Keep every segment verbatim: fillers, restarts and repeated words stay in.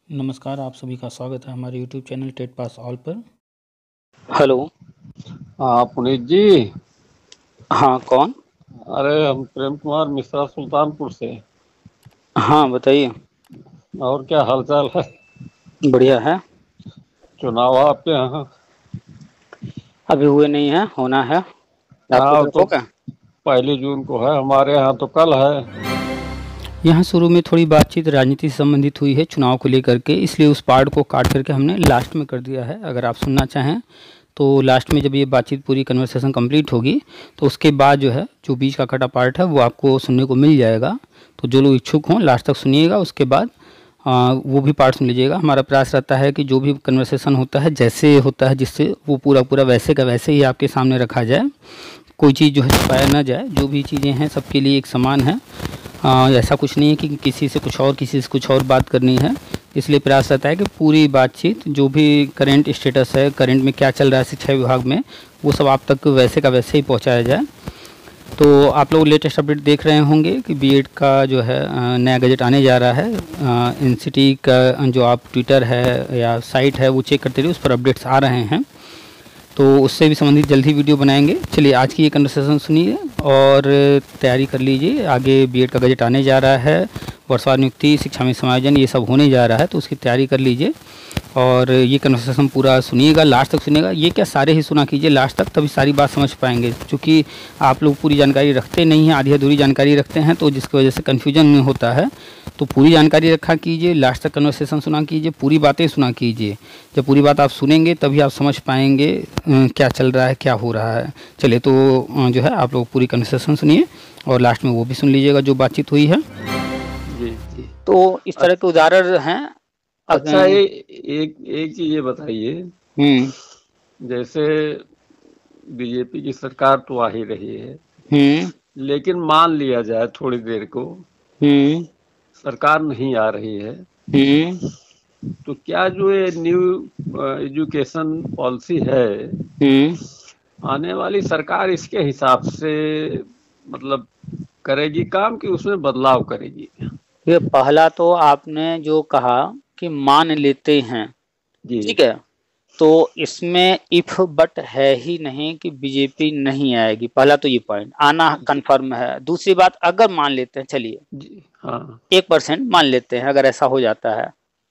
नमस्कार, आप सभी का स्वागत है हमारे YouTube channel TET pass all पर। हेलो। हाँ पुनीत जी। हाँ, कौन? अरे हम प्रेम कुमार मिश्रा सुल्तानपुर से। हाँ, बताइए। और क्या हालचाल है? बढ़िया है। चुनाव आपके यहाँ? अभी हुए नहीं है, होना है। आपके हाँ तरफ तो होगा? पहली जून को है, हमारे यहाँ तो कल है। यहाँ शुरू में थोड़ी बातचीत राजनीति से संबंधित हुई है चुनाव को लेकर के, इसलिए उस पार्ट को काट करके हमने लास्ट में कर दिया है। अगर आप सुनना चाहें तो लास्ट में जब ये बातचीत पूरी कन्वर्सेशन कंप्लीट होगी तो उसके बाद जो है जो बीच का कटा पार्ट है वो आपको सुनने को मिल जाएगा। तो जो लोग इच्छुक हों लास्ट तक सुनिएगा, उसके बाद आ, वो भी पार्ट सुन लीजिएगा। हमारा प्रयास रहता है कि जो भी कन्वर्सेशन होता है जैसे होता है जिससे वो पूरा पूरा वैसे का वैसे ही आपके सामने रखा जाए, कोई चीज़ जो है छुपाया ना जाए। जो भी चीज़ें हैं सबके लिए एक समान है। आ, ऐसा कुछ नहीं है कि किसी से कुछ और किसी से कुछ और बात करनी है। इसलिए प्रयास रहता है कि पूरी बातचीत जो भी करंट स्टेटस है, करंट में क्या चल रहा है शिक्षा विभाग में, वो सब आप तक वैसे का वैसे ही पहुंचाया जाए। तो आप लोग लेटेस्ट अपडेट देख रहे होंगे कि बीएड का जो है नया गजट आने जा रहा है। एनसीटी का जो आप ट्विटर है या साइट है वो चेक करते रहिए, उस पर अपडेट्स आ रहे हैं। तो उससे भी संबंधित जल्द ही वीडियो बनाएंगे। चलिए आज की ये कन्वर्सेशन सुनिए और तैयारी कर लीजिए। आगे बीएड का गजट आने जा रहा है, वर्षवार नियुक्ति, शिक्षा में समायोजन, ये सब होने जा रहा है, तो उसकी तैयारी कर लीजिए और ये कन्वर्सेशन पूरा सुनिएगा, लास्ट तक सुनिएगा। ये क्या सारे ही सुना कीजिए लास्ट तक, तभी सारी बात समझ पाएंगे। क्योंकि आप लोग पूरी जानकारी रखते नहीं हैं, आधी अधूरी जानकारी रखते हैं, तो जिसकी वजह से कन्फ्यूजन होता है। तो पूरी जानकारी रखा कीजिए, लास्ट तक कन्वर्सेशन सुना कीजिए, पूरी बातें सुना कीजिए। जब पूरी बात आप सुनेंगे तभी आप समझ पाएंगे क्या चल रहा है, क्या हो रहा है। चलिए तो जो है आप लोग पूरी कन्वर्सेशन सुनिए और लास्ट में वो भी सुन लीजिएगा जो बातचीत हुई है। जी जी। तो इस तरह के उदाहरण हैं। अच्छा ये एक एक चीज ये बताइए, हम्म जैसे बीजेपी की सरकार तो आ ही रही है, हम्म लेकिन मान लिया जाए थोड़ी देर को हम्म सरकार नहीं आ रही है, हम्म तो क्या जो ये न्यू एजुकेशन पॉलिसी है, हम्म आने वाली सरकार इसके हिसाब से मतलब करेगी काम कि उसमें बदलाव करेगी? ये पहला तो आपने जो कहा कि मान लेते हैं, जी ठीक है, तो इसमें इफ बट है ही नहीं कि बीजेपी नहीं आएगी। पहला तो ये पॉइंट आना कंफर्म है। दूसरी बात, अगर मान लेते हैं, चलिए जी हाँ एक परसेंट मान लेते हैं, अगर ऐसा हो जाता है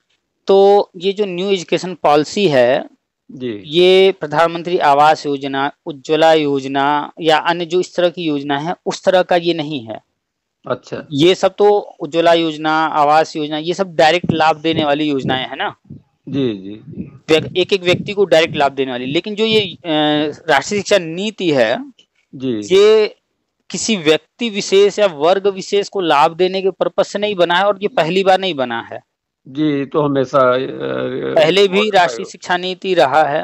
तो ये जो न्यू एजुकेशन पॉलिसी है, जी ये प्रधानमंत्री आवास योजना, उज्ज्वला योजना या अन्य जो इस तरह की योजना है उस तरह का ये नहीं है। अच्छा ये सब तो उज्ज्वला योजना, आवास योजना, ये सब डायरेक्ट लाभ देने वाली योजनाएं है ना, जी जी जी एक एक व्यक्ति को डायरेक्ट लाभ देने वाली। लेकिन जो ये राष्ट्रीय शिक्षा नीति है, जी ये किसी व्यक्ति विशेष या वर्ग विशेष को लाभ देने के पर्पज से नहीं बना है और ये पहली बार नहीं बना है। जी तो हमेशा पहले भी राष्ट्रीय शिक्षा नीति रहा है।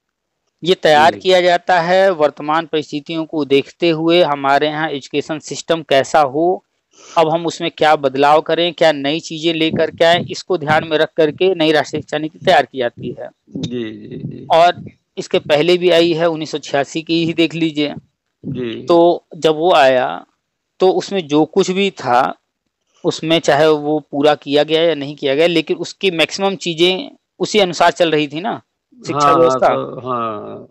ये तैयार जी किया जाता है वर्तमान परिस्थितियों को देखते हुए, हमारे यहाँ एजुकेशन सिस्टम कैसा हो, अब हम उसमें क्या बदलाव करें, क्या नई चीजें लेकर के आए, इसको ध्यान में रख करके नई राष्ट्रीय शिक्षा नीति तैयार की जाती है। जी जी जी और इसके पहले भी आई है, उन्नीस सौ छियासी की ही देख लीजिए। जी तो जब वो आया तो उसमें जो कुछ भी था उसमें चाहे वो पूरा किया गया या नहीं किया गया, लेकिन उसकी मैक्सिमम चीजें उसी अनुसार चल रही थी ना शिक्षा हाँ हाँ व्यवस्था। तो हाँ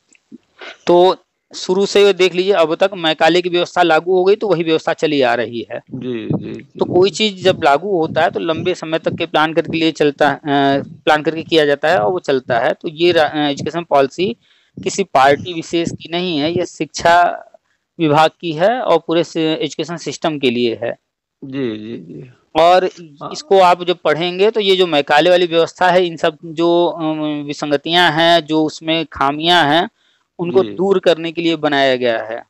तो शुरू से देख लीजिए अब तक मैकाले की व्यवस्था लागू हो गई तो वही व्यवस्था चली आ रही है। जी जी तो जी कोई चीज जब लागू होता है तो लंबे समय तक के प्लान करके लिए चलता है, प्लान करके किया जाता है और वो चलता है। तो ये एजुकेशन पॉलिसी किसी पार्टी विशेष की नहीं है, ये शिक्षा विभाग की है और पूरे एजुकेशन सिस्टम के लिए है। जी जी जी और हाँ इसको आप जब पढ़ेंगे तो ये जो मैकाले वाली व्यवस्था है, इन सब जो विसंगतियां हैं, जो उसमें खामियां हैं, उनको जी दूर करने के लिए बनाया गया है।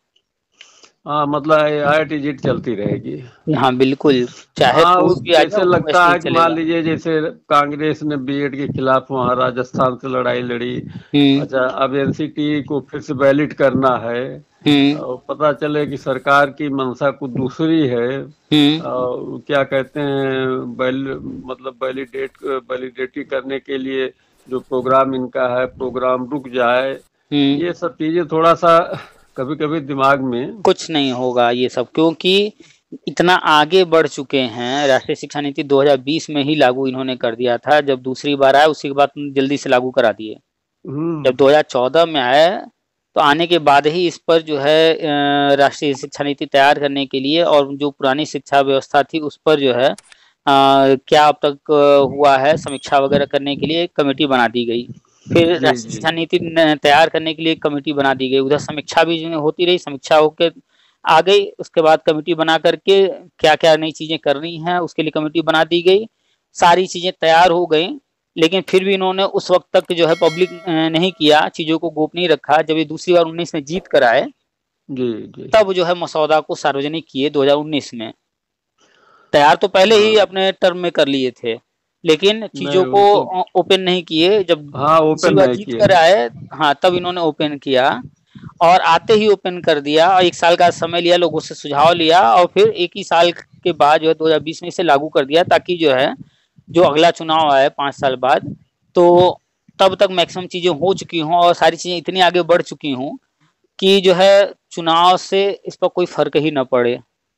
हाँ मतलब आई टी जीट चलती रहेगी। हाँ बिल्कुल, चाहे हाँ कोई उस भी आ जाए जैसे वो लगता वैसे ही है कि मान चलेगा। लीजिए जैसे कांग्रेस ने बीएड के खिलाफ वहाँ राजस्थान से लड़ाई लड़ी। हम्म अच्छा अब एनसीटी को फिर से वैलिड करना है हम्म और पता चले कि सरकार की मंशा कुछ दूसरी है, हम्म और क्या कहते हैं वैल मतलब वैलिडेट वैलिडेटी करने के लिए जो प्रोग्राम इनका है प्रोग्राम रुक जाए। हम्म ये सब चीजें थोड़ा सा कभी कभी दिमाग में। कुछ नहीं होगा ये सब, क्योंकि इतना आगे बढ़ चुके हैं, राष्ट्रीय शिक्षा नीति दो हज़ार बीस में ही लागू इन्होंने कर दिया था, जब दूसरी बार आया उसी के बाद जल्दी से लागू करा दिए। जब दो हज़ार चौदह में आया तो आने के बाद ही इस पर जो है राष्ट्रीय शिक्षा नीति तैयार करने के लिए और जो पुरानी शिक्षा व्यवस्था थी उस पर जो है आ, क्या अब तक हुआ है समीक्षा वगैरह करने के लिए एक कमेटी बना दी गई। फिर राष्ट्रीय शिक्षा नीति तैयार करने के लिए एक कमेटी बना दी गई, उधर समीक्षा भी होती रही, समीक्षा होकर आ गई, उसके बाद कमेटी बना करके क्या क्या नई चीजें करनी है उसके लिए कमेटी बना दी गई, सारी चीजें तैयार हो गई। लेकिन फिर भी इन्होंने उस वक्त तक जो है पब्लिक नहीं किया, चीजों को गोपनीय नहीं रखा। जब ये दूसरी बार उन्नीस में जीत कर आए जी, जी। तब जो है मसौदा को सार्वजनिक किए दो हज़ार उन्नीस में। तैयार तो पहले ही अपने टर्म में कर लिए थे, लेकिन चीजों को ओपन नहीं किए। जब हाँ, ओपन नहीं जीत कर आए हाँ तब इन्होंने ओपन किया, और आते ही ओपन कर दिया और एक साल का समय लिया, लोगों से सुझाव लिया और फिर एक ही साल के बाद जो है दो हज़ार बीस में इसे लागू कर दिया, ताकि जो है जो अगला चुनाव आए पाँच साल बाद तो तब तक मैक्सिमम चीजें हो चुकी हों और सारी चीजें इतनी आगे बढ़ चुकी हों कि जो है चुनाव से इस पर कोई फर्क ही न पड़े।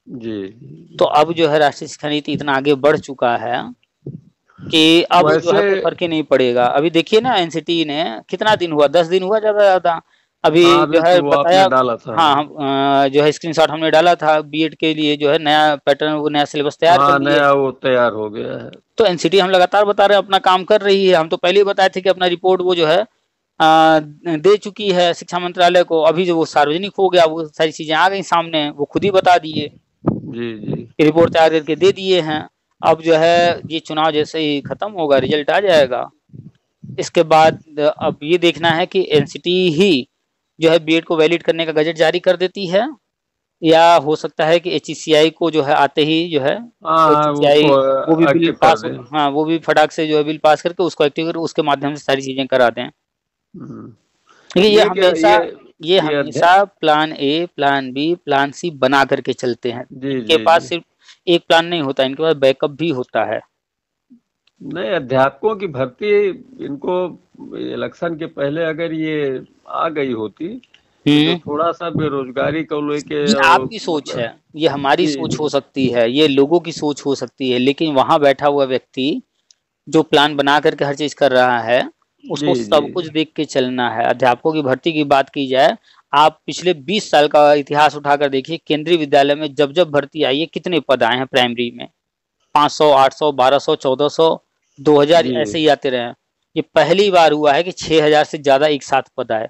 जी। तो अब जो है राष्ट्रीय शिक्षा नीति इतना आगे बढ़ चुका है कि अब जो है कोई फर्क ही नहीं पड़ेगा। अभी देखिए ना, एनसीटी ने कितना दिन हुआ, दस दिन हुआ ज्यादा ज्यादा अभी जो है तो बताया डाला था। हाँ हम जो है स्क्रीनशॉट हमने डाला था, बीएड के लिए जो है नया पैटर्न वो नया सिलेबस तैयार हाँ, कर लिया, नया वो तैयार हो गया है। तो एनसीटी हम लगातार बता रहे हैं अपना काम कर रही है। हम तो पहले ही बताए थे कि अपना रिपोर्ट वो जो है आ, दे चुकी है शिक्षा मंत्रालय को, अभी जो वो सार्वजनिक हो गया वो सारी चीजें आ गई सामने, वो खुद ही बता दिए जी जी रिपोर्ट तैयार करके दे दिए हैं। अब जो है ये चुनाव जैसे ही खत्म होगा रिजल्ट आ जाएगा, इसके बाद अब ये देखना है कि एनसीटी ही जो है बीएड को वैलिड करने का गजट जारी कर देती है, या हो सकता है कि एचईसीआई को जो है आते ही जो है एचईसीआई वो भी बिल पास हाँ वो भी फटाक से जो है बिल पास करके उसको एक्टिव कर उसके माध्यम से सारी चीजें करा दें। लेकिन ये हमेशा ये हमेशा plan A, plan B, plan C बना करके चलते हैं। इनके पास सिर्फ एक प्लान नहीं होता, इनके पास बैकअप भी होता है। नहीं, अध्यापकों की भर्ती इनको इलेक्शन के पहले अगर ये आ गई होती तो थोड़ा सा बेरोजगारी को लेके, ये आपकी सोच है, ये हमारी सोच हो सकती है, ये लोगों की सोच हो सकती है, लेकिन वहां बैठा हुआ व्यक्ति जो प्लान बना करके हर चीज कर रहा है उसको सब कुछ देख के चलना है। अध्यापकों की भर्ती की बात की जाए, आप पिछले बीस साल का इतिहास उठाकर देखिए, केंद्रीय विद्यालय में जब जब भर्ती आई है कितने पद आए हैं प्राइमरी में, पाँच सौ, आठ सौ, बारह सौ, चौदह सौ, दो हज़ार ऐसे ही आते रहे। ये पहली बार हुआ है कि छह हज़ार से ज्यादा एक साथ पद आए।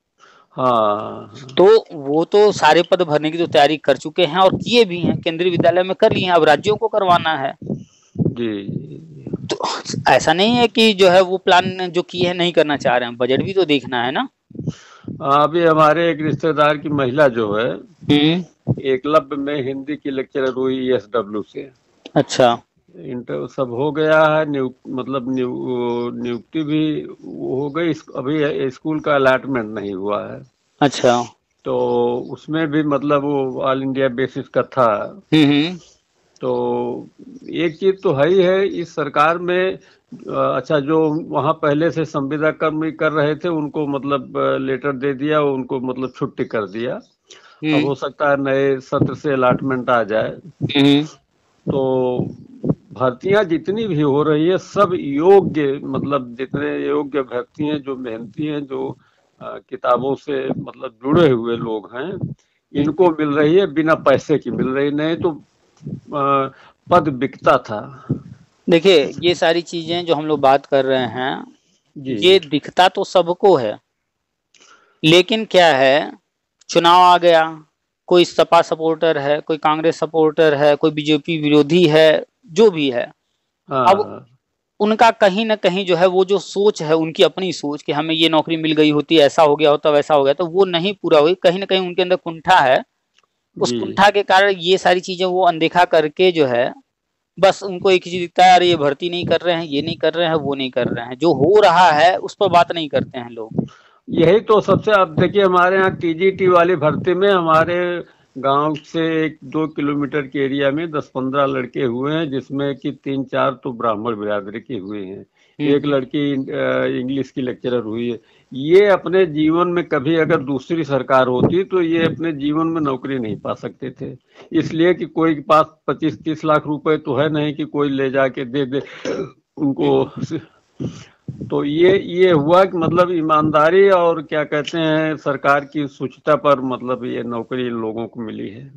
हाँ, तो वो तो सारे पद भरने की तो तैयारी कर चुके हैं और किए भी हैं, केंद्रीय विद्यालय में कर लिए हैं, अब राज्यों को करवाना है। जी। तो ऐसा नहीं है कि जो है वो प्लान जो किए हैं नहीं करना चाह रहे हैं, बजट भी तो देखना है ना। अभी हमारे एक रिश्तेदार की महिला जो है एकलव्य में हिंदी की लेक्चरर हुई एसडब्ल्यू से। अच्छा, इंटर सब हो गया है, नियुक्त मतलब नियुक्ति भी हो गई, अभी स्कूल का अलॉटमेंट नहीं हुआ है। अच्छा, तो उसमें भी मतलब वो ऑल इंडिया बेसिस का था। तो एक चीज तो है ही है इस सरकार में, अच्छा जो वहाँ पहले से संविदा कर्मी कर रहे थे उनको मतलब लेटर दे दिया, उनको मतलब छुट्टी कर दिया। अब हो सकता है नए सत्र से अलॉटमेंट आ जाए। तो भर्तियां जितनी भी हो रही है सब योग्य, मतलब जितने योग्य भर्ती हैं, जो मेहनती हैं, जो आ, किताबों से मतलब जुड़े हुए लोग हैं, इनको मिल रही है, बिना पैसे की मिल रही, नहीं तो आ, पद बिकता था। देखिए ये सारी चीजें जो हम लोग बात कर रहे हैं ये दिखता तो सबको है, लेकिन क्या है चुनाव आ गया, कोई सपा सपोर्टर है, कोई कांग्रेस सपोर्टर है, कोई बीजेपी विरोधी है, जो भी है, अब उनका कहीं ना कहीं जो है वो जो सोच है उनकी अपनी सोच कि हमें ये नौकरी मिल गई होती, ऐसा हो गया होता, वैसा हो गया, तो वो नहीं पूरा हुई, कहीं ना कहीं उनके अंदर कुंठा है। उस कुंठा के कारण ये सारी चीजें वो अनदेखा करके जो है बस उनको एक चीज दिखता है, अरे ये भर्ती नहीं कर रहे हैं, ये नहीं कर रहे हैं, वो नहीं कर रहे हैं, जो हो रहा है उस पर बात नहीं करते हैं लोग। यही तो सबसे, अब देखिए हमारे यहाँ टीजीटी वाली भर्ती में हमारे गांव से एक दो किलोमीटर के एरिया में दस पंद्रह लड़के हुए हैं, जिसमें कि तीन चार तो ब्राह्मण बिरादरी के हुए हैं। एक लड़की इंग्लिश की लेक्चरर हुई है। ये अपने जीवन में कभी अगर दूसरी सरकार होती तो ये अपने जीवन में नौकरी नहीं पा सकते थे, इसलिए कि कोई के पास पच्चीस तीस लाख रुपए तो है नहीं कि कोई ले जाके दे दे उनको। तो ये ये हुआ कि मतलब ईमानदारी और क्या कहते हैं सरकार की सूचिता पर मतलब ये नौकरी इन लोगों को मिली है।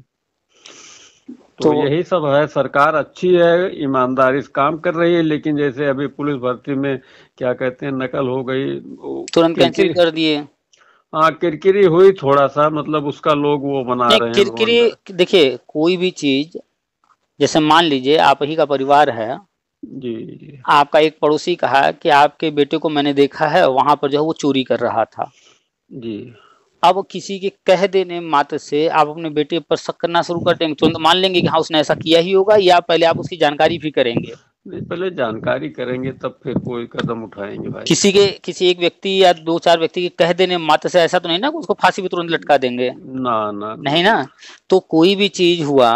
तो, तो यही सब है, सरकार अच्छी है, ईमानदारी से काम कर रही है, लेकिन जैसे अभी पुलिस भर्ती में क्या कहते हैं नकल हो गई, तुरंत कैंसिल कर दिए। हाँ, किरकिरी हुई थोड़ा सा, मतलब उसका लोग वो बना रहे हैं किरकिरी। देखिए कोई भी चीज, जैसे मान लीजिए आप ही का परिवार है जी, आपका एक पड़ोसी कहा कि आपके बेटे को मैंने देखा है वहां पर जो है वो चोरी कर रहा था जी। अब किसी के कह देने मात्र से आप अपने बेटे पर शक करना शुरू कर देंगे, तुरंत मान लेंगे कि हाँ उसने ऐसा किया ही होगा, या पहले आप उसकी जानकारी भी करेंगे? नहीं, पहले जानकारी करेंगे तब फिर कोई कदम उठाएंगे भाई। किसी के किसी एक व्यक्ति या दो चार व्यक्ति के कह देने मात्र से ऐसा तो नहीं ना उसको फांसी भी तुरंत लटका देंगे? ना ना नहीं ना। तो कोई भी चीज हुआ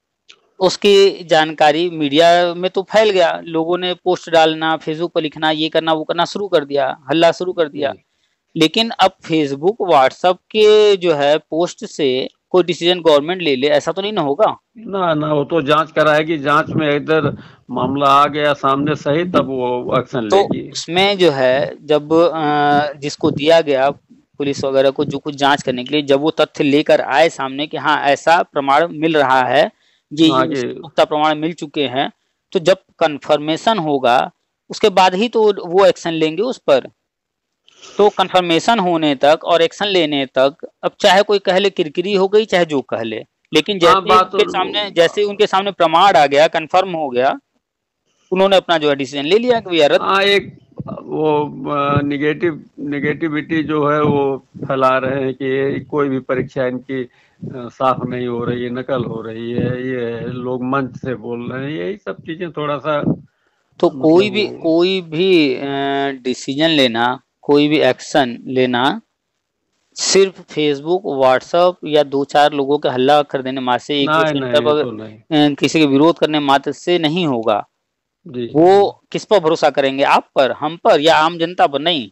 उसकी जानकारी मीडिया में तो फैल गया, लोगों ने पोस्ट डालना, फेसबुक पर लिखना, ये करना वो करना शुरू कर दिया, हल्ला शुरू कर दिया। लेकिन अब फेसबुक व्हाट्सएप के जो है पोस्ट से कोई डिसीजन गवर्नमेंट ले ले ऐसा तो नहीं ना होगा? ना ना, वो तो जांच कराएगी, जांच में इधर मामला आ गया सामने सही तब वो एक्शन लेगी। तो उसमें जो है जब जिसको दिया गया पुलिस वगैरह को जो कुछ जांच करने के लिए, जब वो तथ्य लेकर आए सामने कि हाँ ऐसा प्रमाण मिल रहा है, ये पुख्ता प्रमाण मिल चुके हैं, तो जब कंफर्मेशन होगा उसके बाद ही तो वो एक्शन लेंगे उस पर। तो कंफर्मेशन होने तक और एक्शन लेने तक अब चाहे कोई कह ले किरकिरी हो गई चाहे जो कह ले, लेकिन जैसे उनके तो सामने जैसे उनके सामने प्रमाण आ गया, कंफर्म हो गया, उन्होंने अपना जो है डिसीजन ले लिया कि यार हाँ एक वो निगेटिव निगेटिविटी जो है वो फैला रहे हैं कि कोई भी परीक्षा इनकी साफ नहीं हो रही है, नकल हो रही है, ये लोग मंच से बोल रहे हैं, यही सब चीजें थोड़ा सा। तो मतलब कोई भी कोई भी डिसीजन लेना, कोई भी एक्शन लेना सिर्फ फेसबुक व्हाट्सएप या दो चार लोगों के हल्ला कर देने मात्र से, एक सेंटर पर किसी के विरोध करने मात्र से नहीं होगा। जी। वो किस पर भरोसा करेंगे, आप पर, हम पर, या आम जनता पर? नहीं,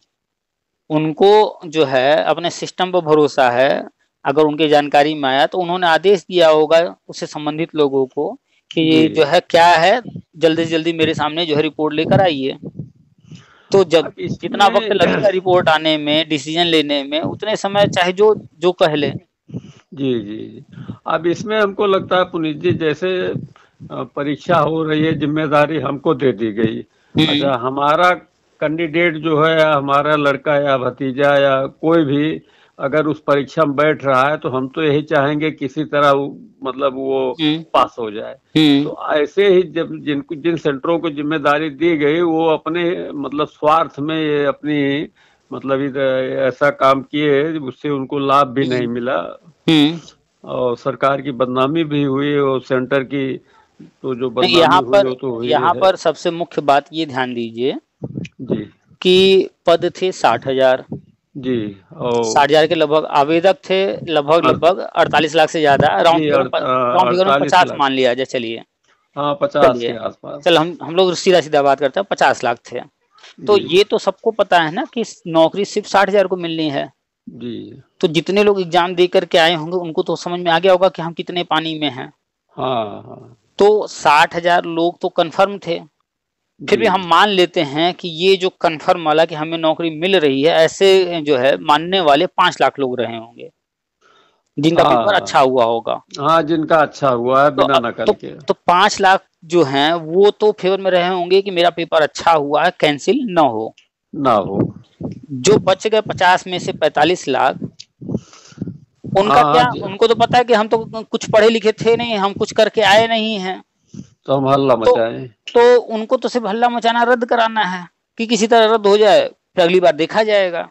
उनको जो है अपने सिस्टम पर भरोसा है। अगर उनके जानकारी में आया तो उन्होंने आदेश दिया होगा उससे संबंधित लोगों को कि ये जो है क्या है, जल्दी से जल्दी मेरे सामने जो है रिपोर्ट लेकर आइए। तो जब जितना वक्त लगेगा रिपोर्ट आने में, डिसीजन लेने में, उतने समय चाहे जो जो कह ले। जी जी। अब इसमें हमको लगता है पुनीत जी, जैसे परीक्षा हो रही है, जिम्मेदारी हमको दे दी गई, अच्छा हमारा कैंडिडेट जो है, हमारा लड़का या भतीजा या कोई भी अगर उस परीक्षा में बैठ रहा है तो हम तो यही चाहेंगे किसी तरह वो, मतलब वो पास हो जाए। तो ऐसे ही जब जिन जिन सेंटरों को जिम्मेदारी दी गई वो अपने मतलब स्वार्थ में ये अपनी मतलब ऐसा काम किए उससे उनको लाभ भी नहीं मिला और सरकार की बदनामी भी हुई और सेंटर की तो जो बदनामी यहाँ हुई पर वो तो हुई यहाँ है। पर सबसे मुख्य बात ये ध्यान दीजिए जी कि पद थे साठ हजार जी और साठ हजार के लगभग आवेदक थे, लगभग लगभग अड़तालीस लाख से ज्यादा, राउंड राउंड पचास मान लिया जाए, चलिए हाँ पचास के आसपास। चल हम हम लोग सीधा सीधा बात करते हैं, पचास लाख थे। तो ये तो सबको पता है ना कि नौकरी सिर्फ साठ हजार को मिलनी है जी। तो जितने लोग एग्जाम दे करके आए होंगे उनको तो समझ में आ गया होगा कि हम कितने पानी में हैं। हाँ हाँ। तो साठ हजार लोग तो कंफर्म थे, फिर भी हम मान लेते हैं कि ये जो कंफर्म वाला कि हमें नौकरी मिल रही है, ऐसे जो है मानने वाले पांच लाख लोग रहे होंगे जिनका हाँ, पेपर अच्छा हुआ होगा। हाँ जिनका अच्छा हुआ है बिना नकल तो, के। तो पांच लाख जो हैं वो तो फेवर में रहे होंगे कि मेरा पेपर अच्छा हुआ है, कैंसिल ना हो ना हो। जो बच गए पचास में से पैंतालीस लाख, उनका हाँ, क्या? उनको तो पता है कि हम तो कुछ पढ़े लिखे थे नहीं, हम कुछ करके आए नहीं हैं, तो हम हल्ला मचाएं। तो, तो उनको तो सिर्फ हल्ला मचाना, रद्द कराना है कि किसी तरह रद्द हो जाए, फिर अगली बार देखा जाएगा।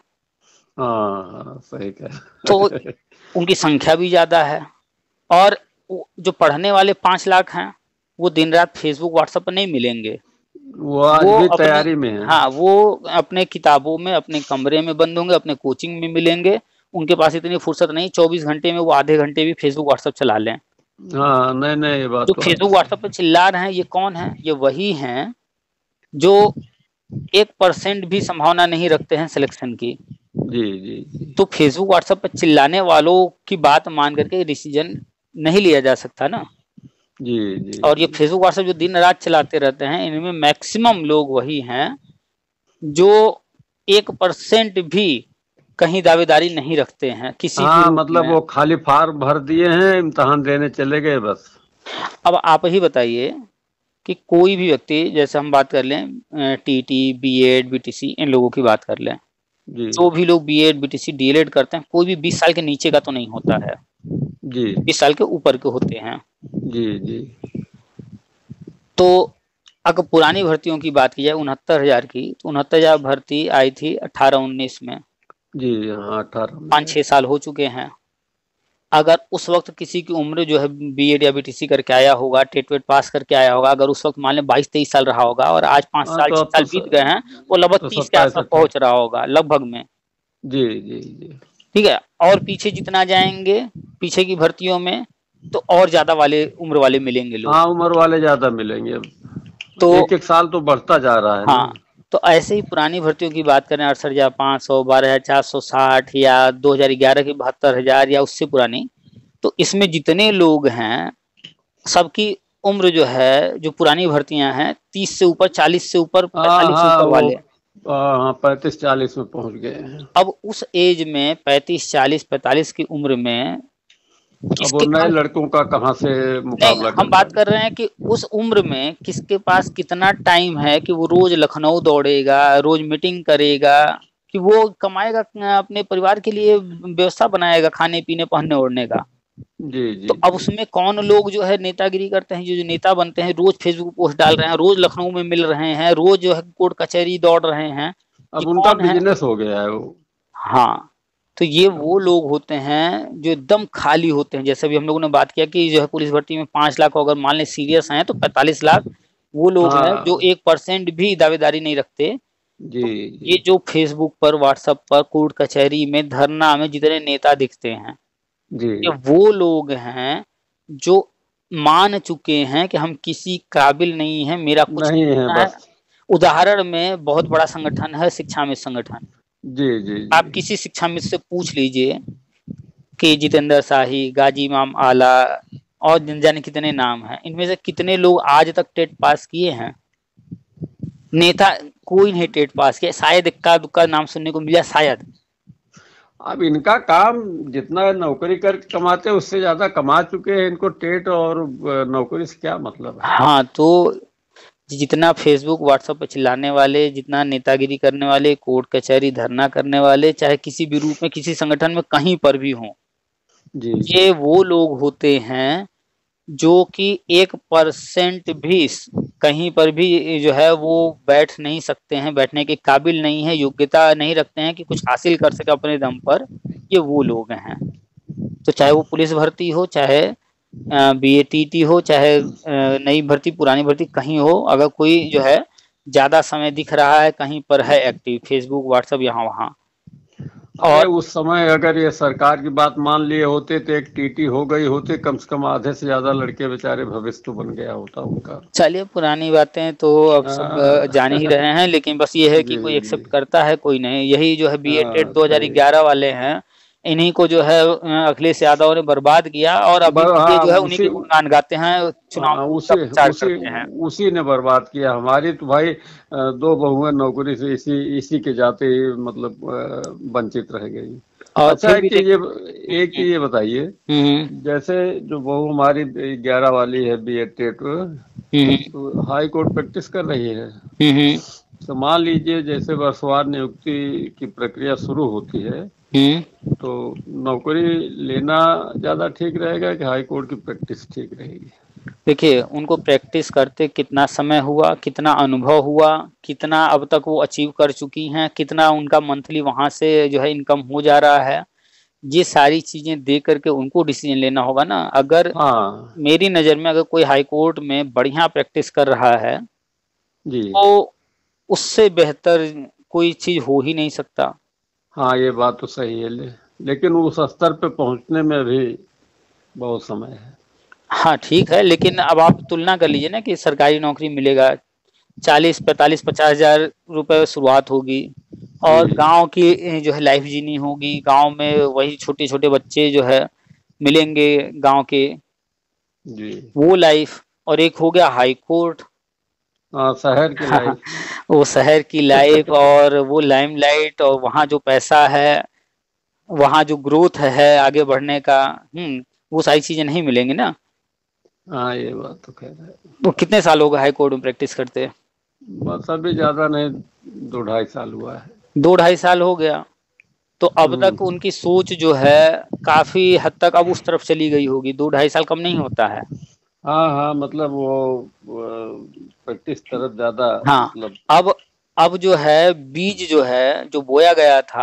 हाँ सही कह। तो उनकी संख्या भी ज्यादा है और जो पढ़ने वाले पांच लाख हैं वो दिन रात फेसबुक व्हाट्सएप पर नहीं मिलेंगे, वो आज वो भी तैयारी में है। हाँ वो अपने किताबों में, अपने कमरे में बंद होंगे, अपने कोचिंग में मिलेंगे, उनके पास इतनी फुर्सत नहीं चौबीस घंटे में वो आधे घंटे भी फेसबुक व्हाट्सएप चला लें। हाँ नहीं नहीं ये बात जो तो फेसबुक व्हाट्सएप पे चिल्ला रहे हैं ये कौन है? ये वही हैं जो एक परसेंट भी संभावना नहीं रखते हैं सिलेक्शन की। जी जी जी। तो फेसबुक व्हाट्सएप पर चिल्लाने वालों की बात मान करके डिसीजन नहीं लिया जा सकता ना। जी जी। और ये फेसबुक व्हाट्सएप जो दिन रात चलाते रहते हैं इनमें मैक्सिमम लोग वही हैं जो एक परसेंट भी कहीं दावेदारी नहीं रखते हैं किसी भी हाँ रूप मतलब में। वो खाली फार्म भर दिए हैं, इम्तहान देने चले गए बस। अब आप ही बताइए कि कोई भी व्यक्ति, जैसे हम बात कर लें टीटी, बीएड, बीटीसी, इन लोगों की बात कर लें, जी जो भी लोग बीएड, बीटीसी, डीएलएड करते हैं कोई भी बीस साल के नीचे का तो नहीं होता है, जी बीस साल के ऊपर के होते हैं। जी जी। तो अगर पुरानी भर्तियों की बात की जाए उनहत्तर हजार की, तो उनहत्तर हजार भर्ती आई थी अठारह उन्नीस में। जी हाँ अठारह पाँच छह साल हो चुके हैं। अगर उस वक्त किसी की उम्र जो है बीएड या बीटीसी करके आया होगा, टेट वेट पास करके आया होगा, अगर उस वक्त मान लें बाईस तेईस साल रहा होगा और आज पाँच हाँ साल तो छह अब साल तो बीत गए हैं, वो लगभग तो तीस के सत्ताईस आसपास पहुंच रहा होगा लगभग में। जी जी जी। ठीक है। और पीछे जितना जाएंगे पीछे की भर्तियों में तो और ज्यादा वाले उम्र वाले मिलेंगे लोग। हाँ उम्र वाले ज्यादा मिलेंगे अब, तो एक एक साल तो बढ़ता जा रहा है हाँ ना। तो ऐसे ही पुरानी भर्तियों की बात करें अड़सठ हजार पाँच सौ, बारह हजार चार सौ साठ या दो हजार ग्यारह की बहत्तर हजार या उससे पुरानी, तो इसमें जितने लोग हैं सबकी उम्र जो है, जो पुरानी भर्तियां हैं तीस से ऊपर, चालीस से ऊपर, हाँ पैंतालीस से हाँ ऊपर वो वाले। हाँ पैंतीस चालीस में पहुंच गए हैं। अब उस एज में पैंतीस चालीस पैंतालीस की उम्र में अब वो किसके नए हम लड़कों का कहाँ से नहीं, मुकाबला हम कर बात कर पाएंगे। रहे हैं कि उस उम्र में किसके पास कितना टाइम है कि वो रोज लखनऊ दौड़ेगा, रोज मीटिंग करेगा, कि वो कमाएगा अपने परिवार के लिए, व्यवस्था बनाएगा खाने पीने पहनने ओढ़ने का। जी जी तो अब जी। उसमें कौन लोग जो है नेतागिरी करते हैं, जो जो नेता बनते हैं, रोज फेसबुक पोस्ट डाल रहे हैं, रोज लखनऊ में मिल रहे हैं, रोज जो है कोर्ट कचहरी दौड़ रहे हैं, ये अब उनका कौन है? बिजनेस हो गया है वो। हाँ तो ये वो लोग होते हैं जो एकदम खाली होते हैं। जैसे भी हम लोगों ने बात किया कि जो है पुलिस भर्ती में पांच लाख अगर मान लें सीरियस हैं तो पैंतालीस लाख वो लोग हैं जो हाँ एक परसेंट भी दावेदारी नहीं रखते। जी तो जी ये जो फेसबुक पर, व्हाट्सएप पर, कोर्ट कचहरी में, धरना में जितने नेता दिखते हैं, जी। ये वो लोग हैं जो मान चुके हैं कि हम किसी काबिल नहीं है, मेरा कुछ नहीं नहीं है होना है। बस। उदाहरण में बहुत बड़ा संगठन है शिक्षा मित्र संगठन। जी जी आप जी। किसी शिक्षा मित्र से पूछ लीजिए कि जितेंद्र शाही, गाजी इमाम आला और जन जाने कितने नाम हैं, इनमें से कितने लोग आज तक टेट पास किए हैं? नेता कोई नहीं टेट पास किया, शायद इक्का दुक्का नाम सुनने को मिला शायद। अब इनका काम जितना नौकरी करके कमाते हैं उससे ज्यादा कमा चुके हैं, इनको टेट और नौकरी से क्या मतलब है। हाँ तो जितना फेसबुक व्हाट्सएप पे चिल्लाने वाले, जितना नेतागिरी करने वाले, कोर्ट कचहरी धरना करने वाले, चाहे किसी भी रूप में किसी संगठन में कहीं पर भी हों, जी ये वो लोग होते हैं जो कि एक परसेंट भी कहीं पर भी जो है वो बैठ नहीं सकते हैं, बैठने के काबिल नहीं है, योग्यता नहीं रखते हैं कि कुछ हासिल कर सके अपने दम पर। ये वो लोग हैं। तो चाहे वो पुलिस भर्ती हो, चाहे बीएटीटी हो, चाहे नई भर्ती, पुरानी भर्ती, कहीं हो, अगर कोई जो है ज्यादा समय दिख रहा है कहीं पर है एक्टिव, फेसबुक व्हाट्सएप यहाँ वहाँ। और उस समय अगर ये सरकार की बात मान लिए होते तो एक टीटी हो गई होते, कम से कम आधे से ज्यादा लड़के बेचारे भविष्य तो बन गया होता उनका। चलिए पुरानी बातें तो अब सब जान ही रहे हैं, लेकिन बस ये है कि कोई एक्सेप्ट करता है कोई नहीं। यही जो है बी टेट दो हजार ग्यारह वाले हैं, इन्हीं को जो है अखिलेश यादव ने बर्बाद किया और अभी ये जो है उन्हीं के गुणगान गाते हैं, चुनाव उसी उसी उसी ने बर्बाद किया। हमारी तो भाई दो बहुएं नौकरी से इसी इसी के जाते मतलब वंचित रह गई। अच्छा है कि ये एक ही ये बताइए, जैसे जो बहू हमारी ग्यारह वाली है बी एड टेट, तो हाई कोर्ट प्रैक्टिस कर रही है, तो मान लीजिए जैसे वर्षवार नियुक्ति की प्रक्रिया शुरू होती है, तो नौकरी लेना ज्यादा ठीक रहेगा कि हाई कोर्ट की प्रैक्टिस ठीक रहेगी? देखिए उनको प्रैक्टिस करते कितना समय हुआ, कितना अनुभव हुआ, कितना अब तक वो अचीव कर चुकी हैं, कितना उनका मंथली वहां से जो है इनकम हो जा रहा है, ये सारी चीजें देख करके उनको डिसीजन लेना होगा ना। अगर हाँ। मेरी नजर में अगर कोई हाई कोर्ट में बढ़िया प्रैक्टिस कर रहा है जी, तो उससे बेहतर कोई चीज हो ही नहीं सकता। हाँ ये बात तो सही है ले। लेकिन उस स्तर पे पहुंचने में भी बहुत समय है। हाँ ठीक है, लेकिन अब आप तुलना कर लीजिए ना कि सरकारी नौकरी मिलेगा चालीस पैंतालीस पचास हजार रुपए शुरुआत होगी, और जी गांव की जो है लाइफ जीनी होगी, गांव में वही छोटे छोटे बच्चे जो है मिलेंगे गांव के, जी वो लाइफ। और एक हो गया हाई कोर्ट, हाँ, शहर की लाइफ। वो शहर की लाइफ और वो लाइमलाइट, और वहाँ जो पैसा है, वहाँ जो ग्रोथ है आगे बढ़ने का, हम्म वो सारी चीजें नहीं मिलेंगी ना। हाँ, ये बात तो खैर है। वो कितने साल हो गए हाई कोर्ट में प्रैक्टिस करते? बस अभी ज्यादा नहीं, दो ढाई साल हुआ है। दो ढाई साल हो गया। तो अब तक हम्म। उनकी सोच जो है काफी हद तक अब उस तरफ चली गई होगी, दो ढाई साल कम नहीं होता है। हाँ हाँ, मतलब वो प्रैक्टिस तरफ ज्यादा, हाँ, मतलब। अब अब जो है बीज जो है जो बोया गया था,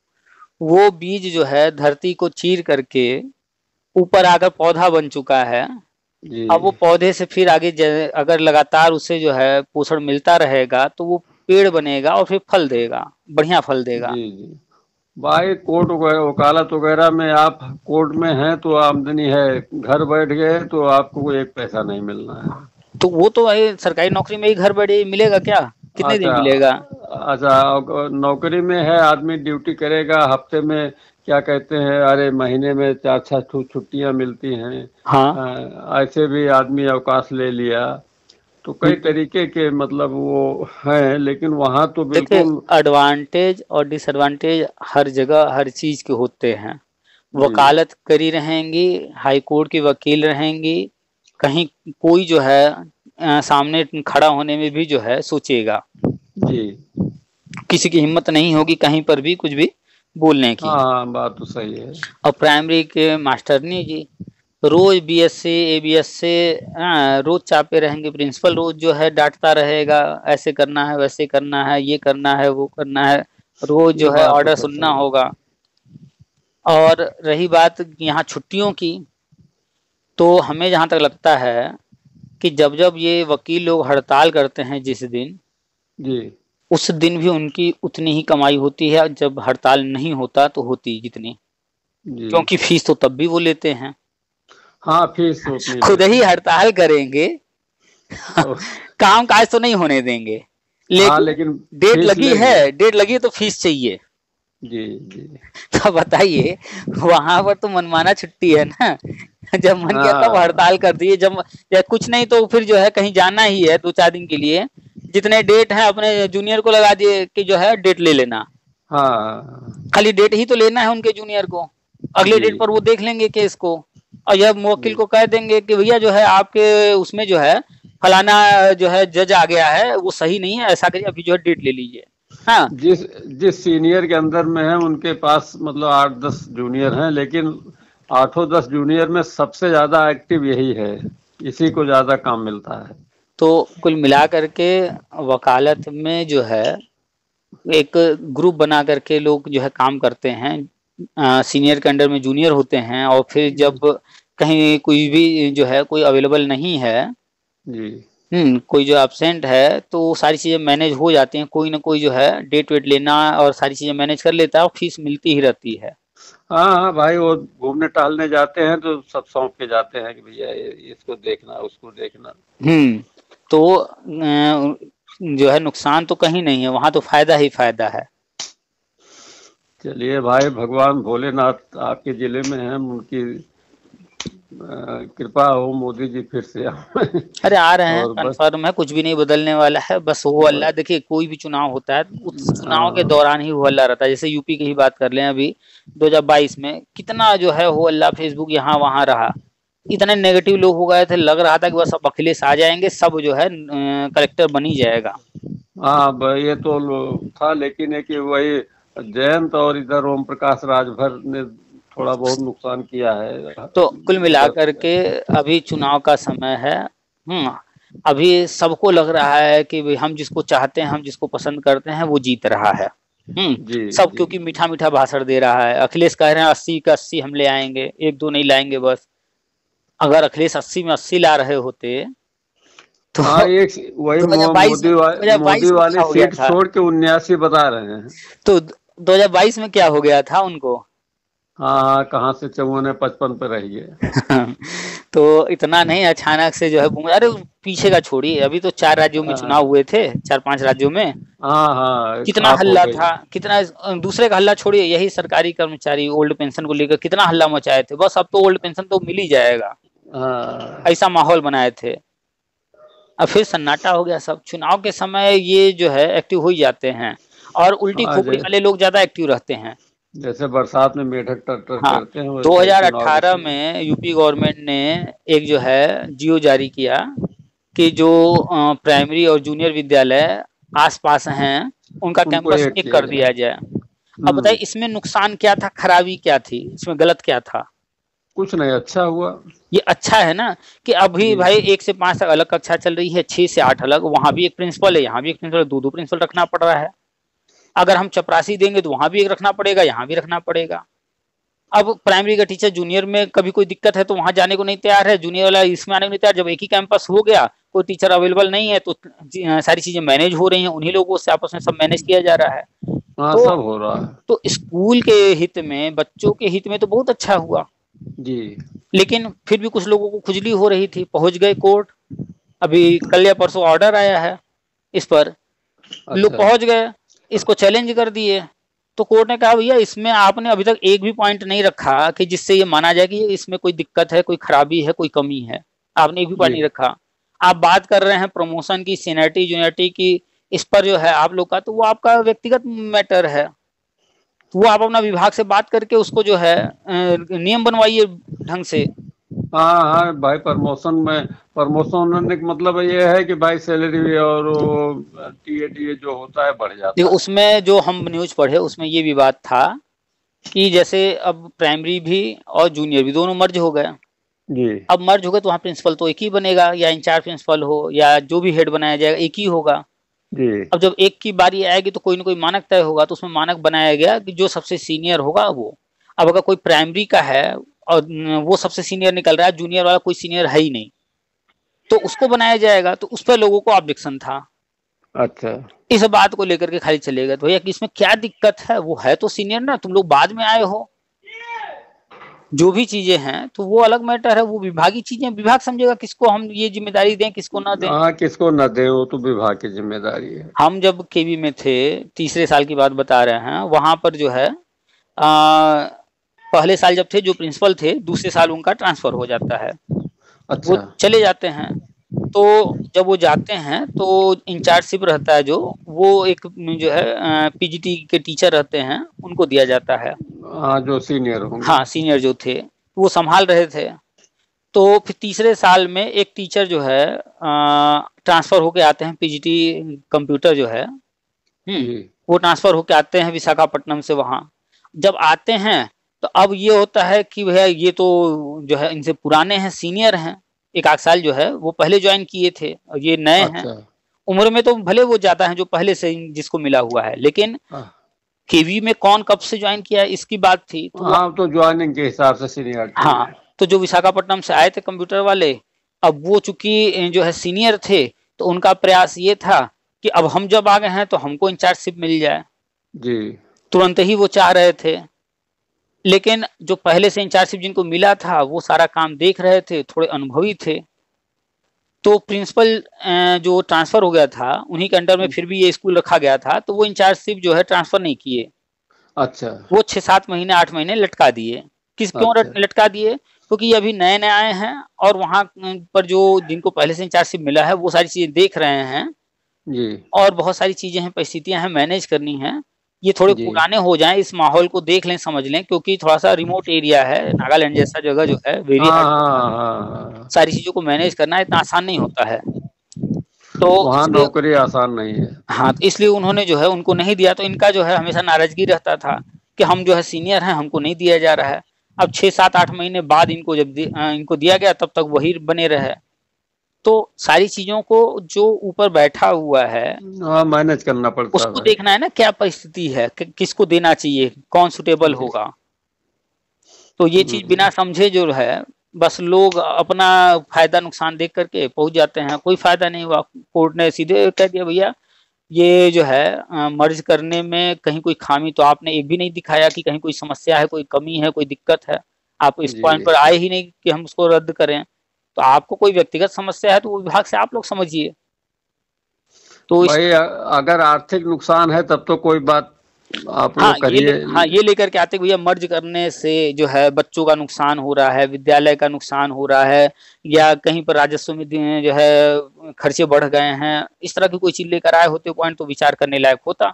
वो बीज जो है धरती को चीर करके ऊपर आकर पौधा बन चुका है। जी अब वो पौधे से फिर आगे ज- अगर लगातार उसे जो है पोषण मिलता रहेगा तो वो पेड़ बनेगा और फिर फल देगा, बढ़िया फल देगा। जी जी। भाई कोर्ट वगैरह वकालत वगैरह में आप कोर्ट में हैं तो आमदनी है, घर बैठ गए तो आपको कोई एक पैसा नहीं मिलना है। तो वो तो भाई सरकारी नौकरी में ही घर बैठे मिलेगा क्या? कितने दिन अच्छा मिलेगा? अच्छा, अगर नौकरी में है, आदमी ड्यूटी करेगा, हफ्ते में क्या कहते हैं, अरे महीने में चार छह छुट- छुट्टियां मिलती हैं। हाँ, अ, ऐसे भी आदमी अवकाश ले लिया, तो कई तरीके के मतलब वो हैं, लेकिन वहाँ तो देखिए बिल्कुल। एडवांटेज और डिसएडवांटेज हर जगह हर चीज के होते हैं। जी वकालत करी रहेंगी, हाई कोर्ट की वकील रहेंगी, कहीं कोई जो है अ, सामने खड़ा होने में भी जो है सोचेगा, जी। किसी की हिम्मत नहीं होगी कहीं पर भी कुछ भी बोलने की। हाँ, बात तो सही है। और प्राइमरी के मास्टरनी जी रोज बीएससी एबीएस से हाँ, रोज चापे रहेंगे, प्रिंसिपल रोज जो है डांटता रहेगा, ऐसे करना है वैसे करना है, ये करना है वो करना है, रोज ये जो है बात तो ऑर्डर खैर सुनना सही है। होगा। और रही बात यहाँ छुट्टियों की, तो हमें जहाँ तक लगता है कि जब जब ये वकील लोग हड़ताल करते हैं जिस दिन, जी उस दिन भी उनकी उतनी ही कमाई होती है, जब हड़ताल नहीं होता तो होती जितनी, जी। क्योंकि फीस तो तब भी वो लेते हैं। हाँ, फीस तो उतनी खुद लेते ही हैं हड़ताल करेंगे, तो। काम काज तो नहीं होने देंगे, हाँ, लेकिन लेकिन डेट फीस लगी लेंगे। है, डेट लगी है तो फीस चाहिए। जी जी। तो बताइए, वहां पर तो मनमाना छुट्टी है ना, जब मन किया तब हाँ हड़ताल कर दिए, जब या कुछ नहीं तो फिर जो है कहीं जाना ही है दो चार दिन के लिए, जितने डेट है अपने जूनियर को लगा दिए कि जो है डेट ले लेना, हाँ। खाली डेट ही तो लेना है उनके जूनियर को, अगले जी डेट पर वो देख लेंगे केस को। और जब वकील जी। को कह देंगे कि भैया जो है आपके उसमें जो है फलाना जो है जज आ गया है वो सही नहीं है, ऐसा करिए अभी जो है डेट ले लीजिए। हाँ, जिस जिस सीनियर के अंदर में है उनके पास मतलब आठ दस जूनियर हैं, लेकिन आठों दस जूनियर में सबसे ज्यादा एक्टिव यही है, इसी को ज्यादा काम मिलता है। तो कुल मिला करके वकालत में जो है एक ग्रुप बना करके लोग जो है काम करते हैं, सीनियर के अंडर में जूनियर होते हैं, और फिर जब कहीं कोई भी जो है कोई अवेलेबल नहीं है, जी हम्म कोई जो एब्सेंट है, तो सारी चीजें मैनेज हो जाती हैं, कोई ना कोई जो है डेट वेट लेना और सारी चीजें मैनेज कर लेता है, और फीस मिलती ही रहती है। हाँ हाँ भाई, वो घूमने टहलने जाते हैं तो सब सौंप के जाते हैं कि भैया ये- इसको देखना उसको देखना। हम्म तो अ, जो है नुकसान तो कहीं नहीं है, वहां तो फायदा ही फायदा है। चलिए भाई, भगवान भोलेनाथ आपके जिले में हैं, उनकी अ, कृपा हो, मोदी जी फिर से आए। अरे आ रहे हैं, और बस कन्फर्म है, कुछ भी नहीं बदलने वाला है, बस वो अल्लाह। बस देखिए कोई भी चुनाव होता है उस चुनाव के हाँ दौरान ही वो अल्लाह रहता है। जैसे यूपी की ही बात कर लें, अभी दो हज़ार बाईस में कितना जो है हो अल्लाह फेसबुक यहाँ वहां रहा, इतने नेगेटिव लोग हो गए थे, लग रहा था कि बस अब अखिलेश आ जाएंगे, सब जो है कलेक्टर बन ही जाएगा। हाँ, ब- ये तो लो- था, लेकिन है कि वही जयंत और इधर ओम प्रकाश राजभर ने थोड़ा बहुत नुकसान किया है तो कुल मिलाकर उधर। के अभी चुनाव का समय है। हम्म अभी सबको लग रहा है कि भाई हम जिसको चाहते हैं, हम जिसको पसंद करते हैं वो जीत रहा है। हम्म जी सब जी। क्योंकि मीठा मीठा भाषण दे रहा है। अखिलेश कह रहे हैं अस्सी का अस्सी हम ले आएंगे, एक दो नहीं लाएंगे बस। अगर अखिलेश अस्सी में अस्सी ला रहे होते तो हाँ, एक वही मो- दो हज़ार बाईस में मोदी वा, मोदी दो हज़ार बाईस में वाली क्या हो गया सीट था? छोड़ के उन्यासी बता रहे हैं। तो दो हज़ार बाईस में क्या हो गया था उनको? हाँ हाँ, कहाँ से चौवन पचपन पे रही है। तो इतना नहीं अचानक से जो है बूम- अरे पीछे का छोड़िए, अभी तो चार राज्यों में चुनाव हुए थे, चार पांच राज्यों में हाँ हाँ, कितना खाप हो हल्ला गई। था, कितना दूसरे का हल्ला छोड़िए, यही सरकारी कर्मचारी ओल्ड पेंशन को लेकर कितना हल्ला मचाए थे, बस अब तो ओल्ड पेंशन तो मिल ही जाएगा, हाँ ऐसा माहौल बनाए थे। अब फिर सन्नाटा हो गया सब। चुनाव के समय ये जो है एक्टिव हो ही जाते हैं, और उल्टी हाँ, खोपड़ी जै, वाले लोग ज्यादा एक्टिव रहते हैं। जैसे बरसात में मेढक टटर हाँ, करते हैं, वैसे चुनाव के दो हज़ार अठारह समय। में यूपी गवर्नमेंट ने एक जो है जियो जारी किया कि जो अ, प्राइमरी और जूनियर विद्यालय आसपास हैं उनका उनको कैंपस एक एक किया कर जाए। दिया जाए। अब बताइए हम्म इसमें नुकसान क्या था, खराबी क्या थी, इसमें गलत क्या था? कुछ नहीं, अच्छा हुआ। ये अच्छा है ना कि अभी जी भाई एक से पांच तक अलग कक्षा चल रही है, छह से आठ अलग, वहां भी एक प्रिंसिपल है, यहाँ भी एक प्रिंसिपल है, दो दो प्रिंसिपल रखना पड़ रहा है। अगर हम चपरासी देंगे तो वहां भी एक रखना पड़ेगा, यहाँ भी रखना पड़ेगा। अब प्राइमरी का टीचर जूनियर में कभी कोई दिक्कत है तो वहां जाने को नहीं तैयार है, जूनियर वाला इसमें आने को नहीं तैयार। जब एक ही कैंपस हो गया, कोई टीचर अवेलेबल नहीं है, तो सारी चीजें मैनेज हो रही हैं, उन्हीं लोगों से आपस में सब मैनेज किया जा रहा है। हाँ, तो सब हो रहा है। तो स्कूल के हित में, बच्चों के हित में तो बहुत अच्छा हुआ। जी लेकिन फिर भी कुछ लोगों को खुजली हो रही थी, पहुंच गए कोर्ट। अभी कल या परसों ऑर्डर आया है इस पर, लोग अच्छा। पहुंच गए, इसको चैलेंज कर दिए। तो कोर्ट ने कहा भैया इसमें आपने अभी तक एक भी पॉइंट नहीं रखा कि जिससे ये माना जाए कि इसमें कोई दिक्कत है, कोई खराबी है, कोई कमी है। आपने एक भी पॉइंट जी नहीं रखा। आप बात कर रहे हैं प्रमोशन की, सीनियरिटी जूनियरिटी की, इस पर जो है आप लोग का, तो वो आपका व्यक्तिगत मैटर है। तो वो आप अपना विभाग से बात करके उसको जो है नियम बनवाइए ढंग से। हाँ हाँ भाई, प्रमोशन में प्रमोशन होने का मतलब ये है कि भाई सैलरी और वो टीए टीए जो होता है बढ़ देखो जाता है। उसमें जो हम न्यूज पढ़े उसमें ये विवाद था कि जैसे अब प्राइमरी भी और जूनियर भी दोनों मर्ज हो गए। जी अब मर्ज हो गए तो वहाँ प्रिंसिपल तो एक ही बनेगा, या इंचार्ज प्रिंसिपल हो या जो भी हेड बनाया जाएगा एक ही होगा। जी अब जब एक की बारी आएगी तो कोई ना कोई मानक तय होगा, तो उसमें मानक बनाया गया कि जो सबसे सीनियर होगा वो। अब अगर कोई प्राइमरी का है और वो सबसे सीनियर निकल रहा है, जूनियर वाला कोई सीनियर है ही नहीं, तो उसको बनाया जाएगा। तो उस पर लोगों को ऑब्जेक्शन था। अच्छा। इस बात को लेकर के खाली चले गए, तो भैया कि इसमें क्या दिक्कत है, वो है तो सीनियर ना, तुम लोग बाद में आए हो। जो भी चीजें हैं तो वो अलग मैटर है, वो विभागीय चीजें, विभाग समझेगा किसको हम ये जिम्मेदारी दें, किसको ना दें। हाँ, किसको न दे, वो तो विभाग की जिम्मेदारी है। हम जब केवी में थे, तीसरे साल की बात बता रहे हैं, वहां पर जो है आ, पहले साल जब थे जो प्रिंसिपल थे, दूसरे साल उनका ट्रांसफर हो जाता है, वो अच्छा। चले जाते हैं। तो जब वो जाते हैं तो इंचार्जशिप रहता है, जो वो एक जो है पीजीटी के टीचर रहते हैं उनको दिया जाता है। हाँ, जो सीनियर होंगे। हाँ, सीनियर जो थे वो संभाल रहे थे। तो फिर तीसरे साल में एक टीचर जो है ट्रांसफर होके आते हैं, पीजीटी कंप्यूटर जो है, हम्म जी वो ट्रांसफर होके आते हैं विशाखापट्टनम से। वहां जब आते हैं तो अब ये होता है कि भैया ये तो जो है इनसे पुराने हैं, सीनियर हैं, एक आध साल जो है वो पहले ज्वाइन किए थे और ये नए हैं। अच्छा। उम्र में तो भले वो ज्यादा हैं जो पहले से जिसको मिला हुआ है, लेकिन हाँ केवी में कौन कब से ज्वाइन किया है इसकी बात थी। तो वो, हाँ, तो ज्वाइनिंग के हिसाब से सीनियरिटी हाँ, में। तो जो विशाखापट्टनम से आए थे कंप्यूटर वाले, अब वो चूंकि जो है सीनियर थे, तो उनका प्रयास ये था कि अब हम जब आ गए हैं तो हमको इंचार्जशिप मिल जाए, जी तुरंत ही वो चाह रहे थे। लेकिन जो पहले से इंचार्जशिप जिनको मिला था वो सारा काम देख रहे थे, थोड़े अनुभवी थे। तो प्रिंसिपल जो ट्रांसफर हो गया था उन्हीं के अंडर में फिर भी ये स्कूल रखा गया था, तो वो इंचार्जशिप जो है ट्रांसफर नहीं किए। अच्छा। वो छह सात महीने आठ महीने लटका दिए। किस क्यों अच्छा। लटका दिए? क्योंकि ये अभी नए नए आए हैं और वहां पर जो जिनको पहले से इंचार्जशिप मिला है वो सारी चीजें देख रहे हैं, जी और बहुत सारी चीजें हैं, परिस्थितियां हैं, मैनेज करनी है। ये थोड़े जी पुराने हो जाएं, इस माहौल को देख लें, समझ लें, क्योंकि थोड़ा सा रिमोट एरिया है, नागालैंड जैसा जगह जो है वेरी हाँ हार्ड, हाँ हाँ हाँ। सारी चीजों को मैनेज करना इतना आसान नहीं होता है। तो वहाँ इसलिए, नौकरी आसान नहीं है। हाँ, तो इसलिए उन्होंने जो है उनको नहीं दिया। तो इनका जो है हमेशा नाराजगी रहता था कि हम जो है सीनियर हैं, हमको नहीं दिया जा रहा है। अब छह सात आठ महीने बाद इनको जब दि, इनको दिया गया, तब तक वही बने रहे। तो सारी चीजों को जो ऊपर बैठा हुआ है हाँ, मैनेज करना पड़ता है उसको भाई। देखना है ना, क्या परिस्थिति है, कि, किसको देना चाहिए, कौन सुटेबल जी होगा। तो ये चीज बिना समझे जो है बस लोग अपना फायदा नुकसान देख करके पहुंच जाते हैं, कोई फायदा नहीं हुआ। कोर्ट ने सीधे कह दिया भैया ये जो है अ, मर्ज करने में कहीं कोई खामी तो आपने एक भी नहीं दिखाया कि कहीं कोई समस्या है, कोई कमी है, कोई दिक्कत है। आप इस पॉइंट जी पर आए ही नहीं कि हम उसको रद्द करें। तो आपको कोई व्यक्तिगत समस्या है तो वो विभाग से आप लोग समझिए। तो इस भाई, अ- अगर आर्थिक नुकसान है तब तो कोई बात आप हाँ लोग ये ले, करिए। हाँ ये लेकर के आते हैं, भैया मर्ज करने से जो है बच्चों का नुकसान हो रहा है, विद्यालय का नुकसान हो रहा है, या कहीं पर राजस्व में दि- जो है खर्चे बढ़ गए हैं, इस तरह की कोई चीज लेकर आए होते पॉइंट तो विचार करने लायक होता।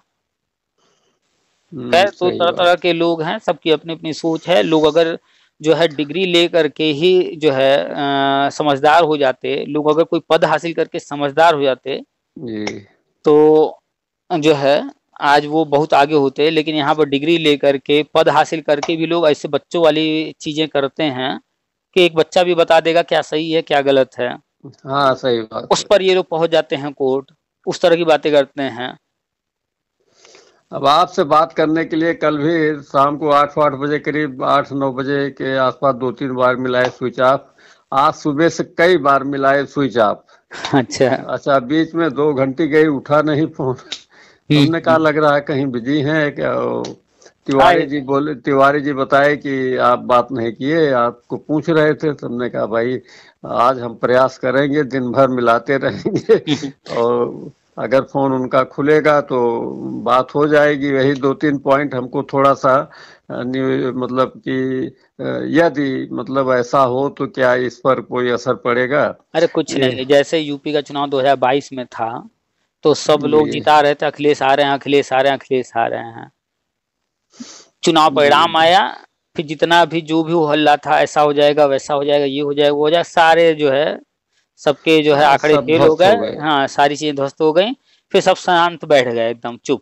हम्म, खैर, तो सही तरह तरह बात। के लोग हैं, सबकी अपनी अपनी सोच है। लोग अगर जो है डिग्री ले करके ही जो है अ, समझदार हो जाते, लोग अगर कोई पद हासिल करके समझदार हो जाते जी तो जो है आज वो बहुत आगे होते। लेकिन यहाँ पर डिग्री लेकर के पद हासिल करके भी लोग ऐसे बच्चों वाली चीजें करते हैं कि एक बच्चा भी बता देगा क्या सही है क्या गलत है, हाँ, सही बात उस है। पर ये लोग पहुंच जाते हैं कोर्ट, उस तरह की बातें करते हैं। अब आपसे बात करने के लिए कल भी शाम को आठ आठ बजे करीब, आठ नौ बजे के आसपास दो तीन बार मिलाए स्विच ऑफ। आज सुबह से कई बार मिलाए स्विच ऑफ। अच्छा। अच्छा, बीच में दो घंटी गई, उठा नहीं फोन। हम्म हमने कहा हम्म। लग रहा है कहीं बिजी हैं क्या। वो हाँ तिवारी जी बोले, तिवारी जी बताए कि आप बात नहीं किए, आपको पूछ रहे थे। तो हमने कहा भाई, आज हम प्रयास करेंगे, दिन भर मिलाते रहेंगे। और अगर फोन उनका खुलेगा तो बात हो जाएगी। वही दो तीन पॉइंट हमको थोड़ा सा अ, न्यू- मतलब कि अ, यदि मतलब ऐसा हो तो क्या इस पर कोई असर पड़ेगा। अरे कुछ ये नहीं, जैसे यूपी का चुनाव दो हज़ार बाईस में था तो सब लोग जी जिता रहे थे, अखिलेश आ रहे हैं, अखिलेश आ रहे हैं, अखिलेश आ रहे हैं। चुनाव जी परिणाम आया, फिर जितना भी जो भी वो हल्ला था, ऐसा हो जाएगा, वैसा हो जाएगा, ये हो जाएगा, वो हो जाएगा, सारे जो है सबके जो है हाँ, आंकड़े सब फेल हो ध्वस्त गए। हो गए। हाँ, सारी चीजें ध्वस्त हो गई। फिर सब शांत बैठ गए, एकदम चुप।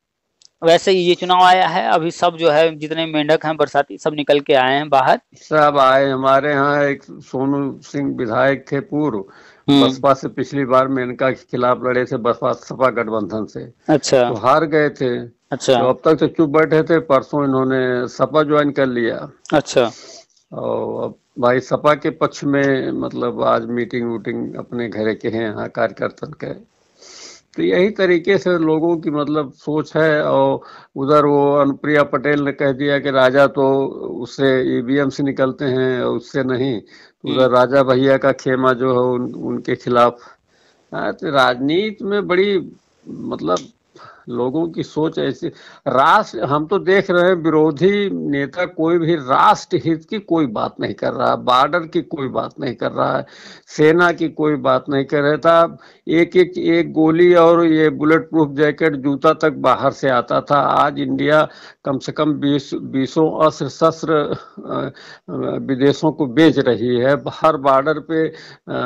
वैसे ही ये चुनाव आया है, अभी सब जो है जितने मेंढक हैं बरसाती सब निकल के आए हैं बाहर। सब आए। हमारे यहाँ एक सोनू सिंह विधायक थे पूर्व, हम्म। बसपा से पिछली बार मेनका के खिलाफ लड़े थे, बसपा सपा गठबंधन से, अच्छा तो हार गए थे। अच्छा तो अब तक तो चुप बैठे थे, परसों इन्होंने सपा ज्वाइन कर लिया। अच्छा। और अब भाई सपा के पक्ष में मतलब आज मीटिंग वूटिंग अपने घरे के हैं यहाँ कार्यकर्ता के। तो यही तरीके से लोगों की मतलब सोच है। और उधर वो अनुप्रिया पटेल ने कह दिया कि राजा तो उससे ईवीएम से निकलते हैं, उससे नहीं। तो हम्म उधर राजा भैया का खेमा जो है उन, उनके खिलाफ। हाँ, तो राजनीति में बड़ी मतलब लोगों की सोच ऐसी। राष्ट्र, हम तो देख रहे हैं विरोधी नेता कोई भी राष्ट्र हित की कोई बात नहीं कर रहा, बॉर्डर की कोई बात नहीं कर रहा है, सेना की कोई बात नहीं कर रहा था। एक एक एक गोली और ये बुलेट प्रूफ जैकेट जूता तक बाहर से आता था। आज इंडिया कम से कम बीस बीसों अस्त्र शस्त्र अ, अ, विदेशों को बेच रही है। हर बॉर्डर पे अ,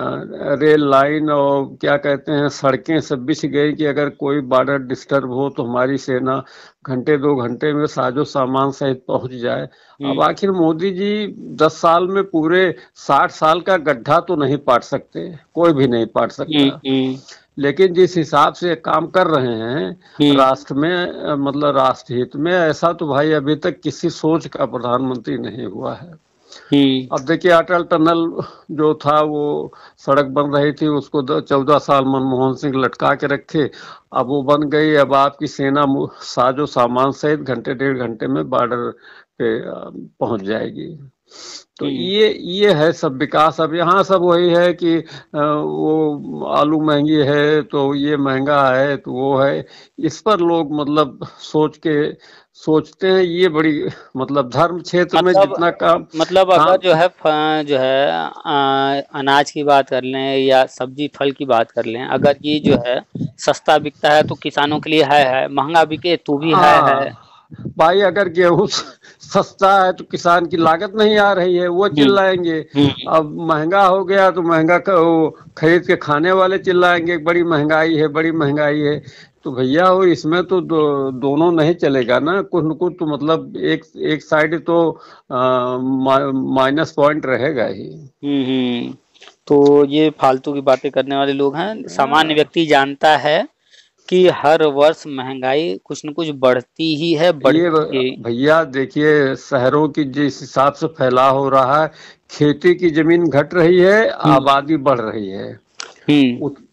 रेल लाइन और क्या कहते हैं सड़कें सब बिछ गई कि अगर कोई बॉर्डर डिस्टर्ब हो तो हमारी सेना घंटे दो घंटे में साजो सामान सहित पहुंच जाए। अब हम्म आखिर मोदी जी दस साल में पूरे साठ साल का गड्ढा तो नहीं पाट सकते, कोई भी नहीं पाट हम्म सकता। हम्म लेकिन जिस हिसाब से काम कर रहे हैं हम्म राष्ट्र में, अ, मतलब राष्ट्र हित में, ऐसा तो भाई अभी तक किसी सोच का प्रधानमंत्री नहीं हुआ है। हम्म। अब देखिए अटल टनल जो था वो सड़क बन रही थी, उसको चौदह साल मनमोहन सिंह लटका के रखे। अब वो बन गई। अब आपकी सेना मु- साजो सामान सहित घंटे डेढ़ घंटे में बॉर्डर पे अ, पहुंच जाएगी। तो हम्म। ये ये है सब विकास। अब यहाँ सब वही है कि अ, वो आलू महंगी है तो ये महंगा है तो वो है। इस पर लोग मतलब सोच के सोचते हैं। ये बड़ी मतलब धर्म क्षेत्र में मतलब जितना काम मतलब अगर काम जो है फ- जो है आ, अनाज की बात कर लें या सब्जी फल की बात कर लें, अगर ये जो है सस्ता बिकता है तो किसानों के लिए है है, महंगा बिके तो भी है है। हाँ भाई, अगर गेहूं सस्ता है तो किसान की लागत नहीं आ रही है, वो हम्म चिल्लाएंगे। हम्म अब महंगा हो गया तो महंगा क- वो खरीद के खाने वाले चिल्लाएंगे बड़ी महंगाई है, बड़ी महंगाई है। तो भैया वो इसमें तो दो, दोनों नहीं चलेगा ना, कुछ न कुछ तो मतलब एक एक साइड तो आ, मा, माइनस पॉइंट रहेगा ही। हम्म हम्म। तो ये फालतू की बातें करने वाले लोग हैं। सामान्य हाँ, व्यक्ति जानता है कि हर वर्ष महंगाई कुछ न कुछ बढ़ती ही है, ये बढ़ती। भैया देखिए शहरों की जिस हिसाब से फैलाव हो रहा है, खेती की जमीन घट रही है, हम्म आबादी बढ़ रही है। हम्म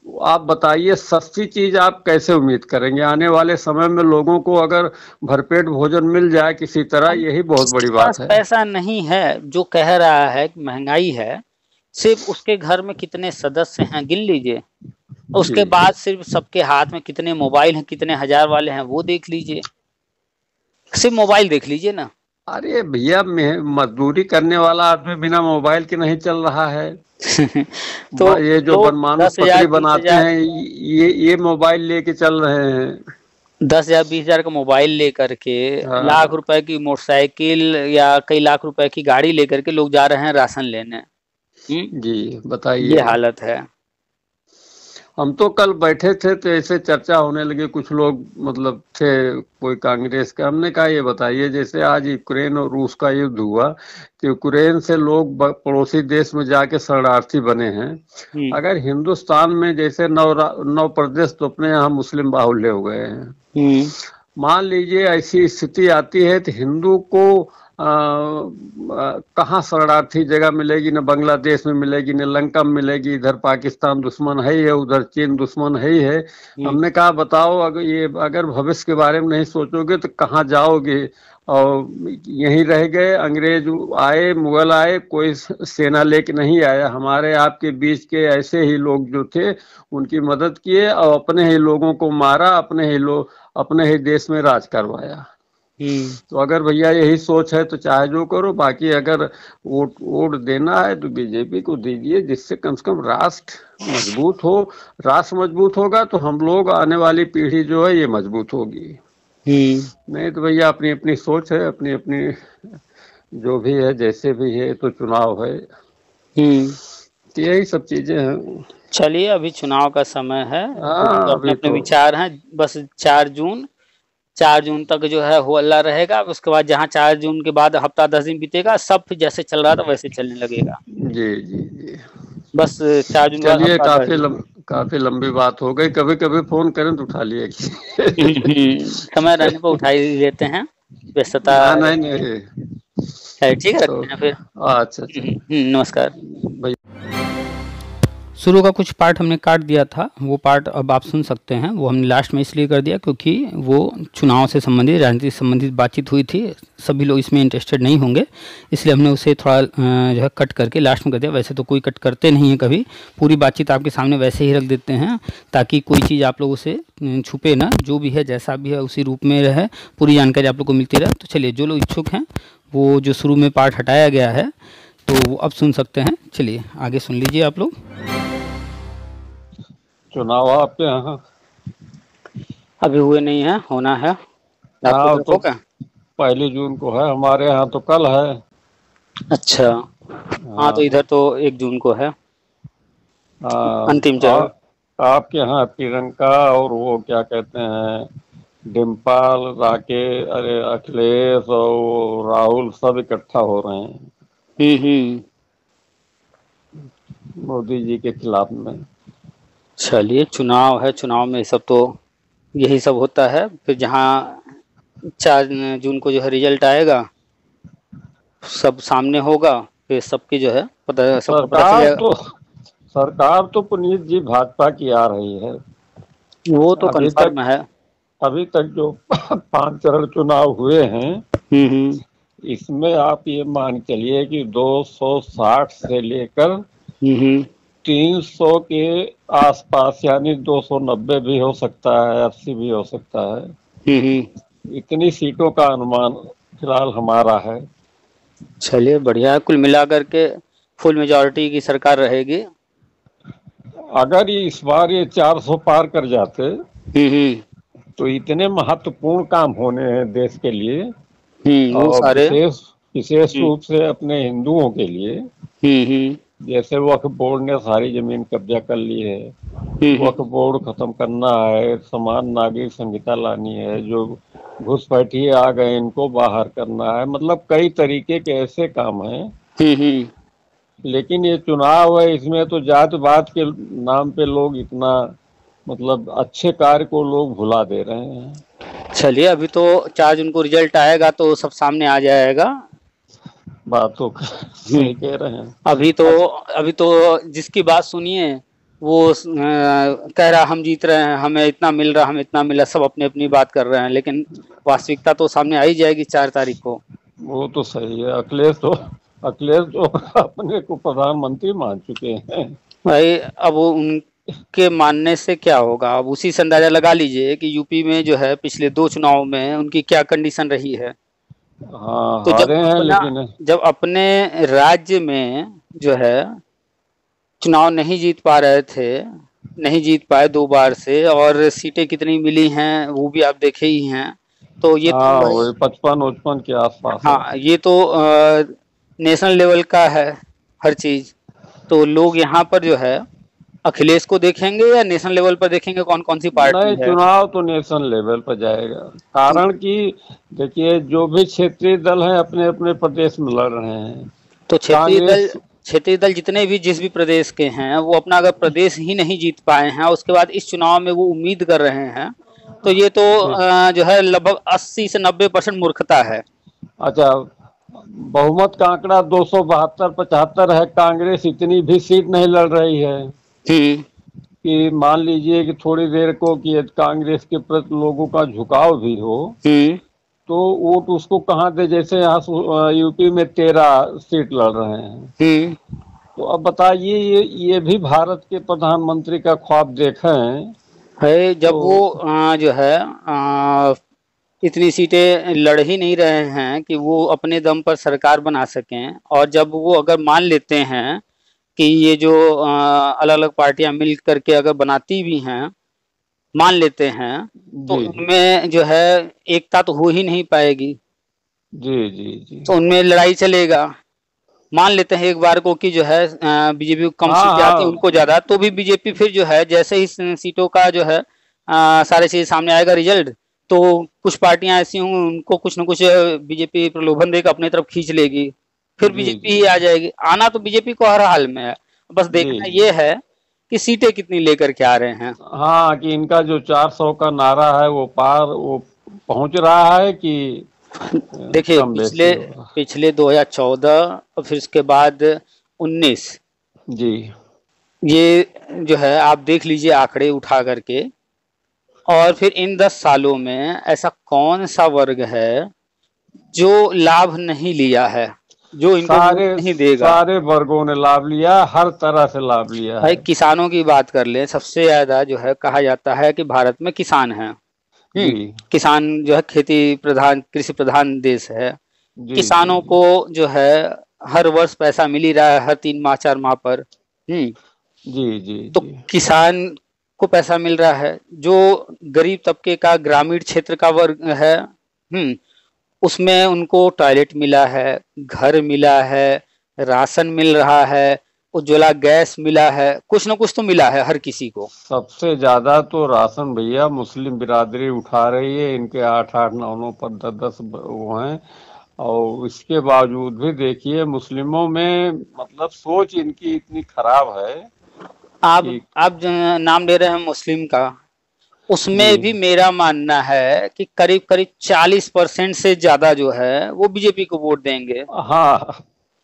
आप बताइए सस्ती चीज आप कैसे उम्मीद करेंगे? आने वाले समय में लोगों को अगर भरपेट भोजन मिल जाए किसी तरह, यही बहुत बड़ी जिसके बात पास है। पैसा नहीं है, जो कह रहा है कि महंगाई है, सिर्फ उसके घर में कितने सदस्य हैं गिन लीजिए, उसके जी। बाद सिर्फ सबके हाथ में कितने मोबाइल हैं, कितने हजार वाले हैं वो देख लीजिए, सिर्फ मोबाइल देख लीजिए ना। अरे भैया, मजदूरी करने वाला आदमी बिना मोबाइल के नहीं चल रहा है। तो ये जो लोग बनमानुस दस हजार पत्री बीस बनाते हजार हैं, ये ये मोबाइल लेके चल रहे हैं। दस हजार बीस हजार का मोबाइल लेकर के, लाख हाँ रुपए की मोटरसाइकिल या कई लाख रुपए की गाड़ी लेकर के लोग जा रहे हैं राशन लेने। हम्म, जी ये बताइए। हालत है। हम तो कल बैठे थे तो ऐसे चर्चा होने लगी, कुछ लोग मतलब थे कोई कांग्रेस के, हमने कहा ये बताइए जैसे आज यूक्रेन और रूस का युद्ध हुआ, तो यूक्रेन से लोग पड़ोसी देश में जाके शरणार्थी बने हैं। अगर हिंदुस्तान में जैसे नौ नौ प्रदेश तो अपने यहाँ मुस्लिम बाहुल्य हो गए हैं, मान लीजिए ऐसी स्थिति आती है तो हिंदू को कहाँ शरणार्थी जगह मिलेगी? न बांग्लादेश में मिलेगी, न लंका में मिलेगी, इधर पाकिस्तान दुश्मन है ही है, उधर चीन दुश्मन है ही है। हमने कहा बताओ, अगर ये अगर भविष्य के बारे में नहीं सोचोगे तो कहाँ जाओगे? और यहीं रह गए, अंग्रेज आए, मुगल आए, कोई सेना लेके नहीं आया, हमारे आपके बीच के ऐसे ही लोग जो थे उनकी मदद किए और अपने ही लोगों को मारा, अपने ही लोग अपने ही देश में राज करवाया। तो अगर भैया यही सोच है तो चाहे जो करो, बाकी अगर वोट वोट देना है तो बीजेपी को दीजिए, जिससे कम से कम राष्ट्र मजबूत हो। राष्ट्र मजबूत होगा तो हम लोग, आने वाली पीढ़ी जो है ये मजबूत होगी। नहीं तो भैया अपनी अपनी सोच है, अपनी अपनी जो भी है, जैसे भी है, तो चुनाव है, तो यही सब चीजें हैं। चलिए अभी चुनाव का समय है, हाँ, तो अपने अभी अपने तो विचार हैं। बस चार जून चार जून तक जो है हल्ला रहेगा, उसके बाद जहाँ चार जून के बाद हफ्ता दस दिन बीतेगा, सब फिर जैसे चल रहा था वैसे चलने लगेगा। जी जी जी। बस चार जून के बाद चलिए, हफ्ता दस काफी दिन लम, काफी लंबी बात हो गई। कभी कभी फोन करें तो उठा लिए। समय रहने पर उठा ही लेते हैं, व्यस्तता हाँ, नहीं नहीं है। ठीक है, तो रखते हैं फिर। अच्छा अच्छा नमस्कार। भाई। शुरू का कुछ पार्ट हमने काट दिया था, वो पार्ट अब आप सुन सकते हैं। वो हमने लास्ट में इसलिए कर दिया क्योंकि वो चुनाव से संबंधित, राजनीति से संबंधित बातचीत हुई थी, सभी लोग इसमें इंटरेस्टेड नहीं होंगे, इसलिए हमने उसे थोड़ा जो है कट करके लास्ट में कर दिया। वैसे तो कोई कट करते नहीं है कभी, पूरी बातचीत आपके सामने वैसे ही रख देते हैं ताकि कोई चीज़ आप लोगों से छुपे ना, जो भी है जैसा भी है उसी रूप में रहे, पूरी जानकारी आप लोग को मिलती रहे। तो चलिए, जो लोग इच्छुक हैं वो जो शुरू में पार्ट हटाया गया है तो वो अब सुन सकते हैं। चलिए आगे सुन लीजिए आप लोग। चुनाव आपके यहाँ अभी हुए नहीं है, होना है। हाँ, तो होगा पहली जून को है, हमारे यहाँ तो कल है। अच्छा, हाँ तो इधर तो एक जून को है अंतिम चरण। आपके यहाँ प्रियंका और वो क्या कहते हैं, डिम्पल, राकेश, अरे अखिलेश और राहुल सब इकट्ठा हो रहे हैं हम्म मोदी जी के खिलाफ में। चलिए, चुनाव है, चुनाव में सब तो यही सब होता है। फिर जहाँ चार जून को जो है रिजल्ट आएगा, सब सामने होगा, फिर सबकी जो है पता सबको पता सरकार तो सरकार तो पुनीत जी भाजपा की आ रही है, वो तो कंफर्म है। अभी तक जो पांच चरण चुनाव हुए हैं, इसमें आप ये मान चलिए कि दो सौ साठ से लेकर तीन सौ के आसपास, यानी दो सौ नब्बे भी हो सकता है, अस्सी भी हो सकता है, इतनी सीटों का अनुमान फिलहाल हमारा है। चलिए बढ़िया है, कुल मिलाकर के फुल मेजॉरिटी की सरकार रहेगी। अगर ये इस बार ये चार सौ पार कर जाते तो इतने महत्वपूर्ण काम होने हैं देश के लिए, और सारे विशेष विशेष रूप से अपने हिंदुओं के लिए। जैसे वक्फ बोर्ड ने सारी जमीन कब्जा कर ली है, वक्फ बोर्ड खत्म करना है, समान नागरिक संहिता लानी है, जो घुसपैठी आ गए इनको बाहर करना है, मतलब कई तरीके के ऐसे काम हैं। लेकिन ये चुनाव है, इसमें तो जात पात के नाम पे लोग इतना, मतलब अच्छे कार्य को लोग भुला दे रहे हैं। चलिए, अभी तो चार जून को रिजल्ट आएगा तो सब सामने आ जाएगा। बात तो सही कह रहे हैं। अभी तो अभी तो जिसकी बात सुनिए वो अ, कह रहा हम जीत रहे हैं, हमें इतना मिल रहा, हमें इतना मिला, सब अपनी अपनी बात कर रहे हैं, लेकिन वास्तविकता तो सामने आ ही जाएगी चार तारीख को। वो तो सही है। अखिलेश तो अखिलेश तो अपने को प्रधानमंत्री मान चुके हैं भाई। अब वो उनके मानने से क्या होगा, अब उसी से अंदाजा लगा लीजिए कि यूपी में जो है पिछले दो चुनाव में उनकी क्या कंडीशन रही है। हाँ, तो जब हारे हैं अपना लेकिन जब अपने राज्य में जो है चुनाव नहीं जीत पा रहे थे, नहीं जीत पाए दो बार से, और सीटें कितनी मिली हैं वो भी आप देखे ही हैं। तो ये तो हाँ, भाई, वही पचपन उचपन के आसपास है। हाँ ये तो आ, नेशनल लेवल का है हर चीज। तो लोग यहाँ पर जो है अखिलेश को देखेंगे या नेशनल लेवल पर देखेंगे कौन कौन सी नहीं, पार्टी है। चुनाव तो नेशनल लेवल पर जाएगा। कारण कि देखिए, जो भी क्षेत्रीय दल हैं अपने अपने प्रदेश में लड़ रहे हैं। तो क्षेत्रीय दल कांग्रेस क्षेत्रीय दल जितने भी जिस भी प्रदेश के हैं वो अपना अगर प्रदेश ही नहीं जीत पाए हैं, उसके बाद इस चुनाव में वो उम्मीद कर रहे हैं, तो ये तो अ, जो है लगभग अस्सी से नब्बे परसेंट मूर्खता है। अच्छा, बहुमत का आंकड़ा दो सौ बहत्तर पचहत्तर है। कांग्रेस इतनी भी सीट नहीं लड़ रही है हम्म कि मान लीजिए कि थोड़ी देर को कि यदि कांग्रेस के प्रति लोगों का झुकाव भी हो हम्म तो वोट उसको कहाँ दे। जैसे यहाँ यूपी में तेरह सीट लड़ रहे हैं, हम्म तो अब बताइए, ये ये भी भारत के प्रधानमंत्री का ख्वाब देखें है। जब तो। वो अ, जो है अ, इतनी सीटें लड़ ही नहीं रहे हैं कि वो अपने दम पर सरकार बना सकें, और जब वो अगर मान लेते हैं कि ये जो अलग अलग पार्टियां मिल करके अगर बनाती भी हैं, मान लेते हैं, तो जी उनमें जो है एकता तो हो ही नहीं पाएगी। जी जी जी। तो उनमें लड़ाई चलेगा। मान लेते हैं एक बार को कि जो है बीजेपी को कम हाँ सीटें आती हैं, हाँ उनको ज्यादा, तो भी बीजेपी फिर जो है जैसे ही सीटों का जो है अ, सारे चीज सामने आएगा रिजल्ट, तो कुछ पार्टियां ऐसी होंगी उनको कुछ न कुछ बीजेपी प्रलोभन देकर अपनी तरफ खींच लेगी, फिर जी बीजेपी जी ही आ जाएगी। आना तो बीजेपी को हर हाल में है, बस जी देखना जी। ये है कि सीटें कितनी लेकर के आ रहे हैं। हाँ, कि इनका जो चार सौ का नारा है वो पार वो पहुंच रहा है कि देखिए कम बेसी पिछले होगा। पिछले दो हज़ार चौदह और फिर उसके बाद उन्नीस, जी ये जो है आप देख लीजिए आंकड़े उठा करके, और फिर इन दस सालों में ऐसा कौन सा वर्ग है जो लाभ नहीं लिया है, जो इनको वोट सारे नहीं देगा। सारे वर्गों ने लाभ लिया, हर तरह से लाभ लिया भाई है। किसानों की बात कर ले, सबसे ज्यादा जो है कहा जाता है कि भारत में किसान है। हम्म जी किसान जो है खेती प्रधान कृषि प्रधान देश है। जी जी किसानों जी को जो है हर वर्ष पैसा मिल ही रहा है, हर तीन माह चार माह पर। हम्म जी जी तो जी किसान को पैसा मिल रहा है। जो गरीब तबके का ग्रामीण क्षेत्र का वर्ग है, हम्म उसमें उनको टॉयलेट मिला है, घर मिला है, राशन मिल रहा है, उज्ज्वला गैस मिला है, कुछ ना कुछ तो मिला है हर किसी को। सबसे ज्यादा तो राशन भैया मुस्लिम बिरादरी उठा रही है। इनके आठ आठ नौ नौ पर दस दस वो हैं। और इसके बावजूद भी देखिए, मुस्लिमों में मतलब सोच इनकी इतनी खराब है आप कि। आप जो नाम ले रहे हैं मुस्लिम का, जी उसमें भी मेरा मानना है कि करीब करीब चालीस परसेंट से ज्यादा जो है वो बीजेपी को वोट देंगे। हाँ,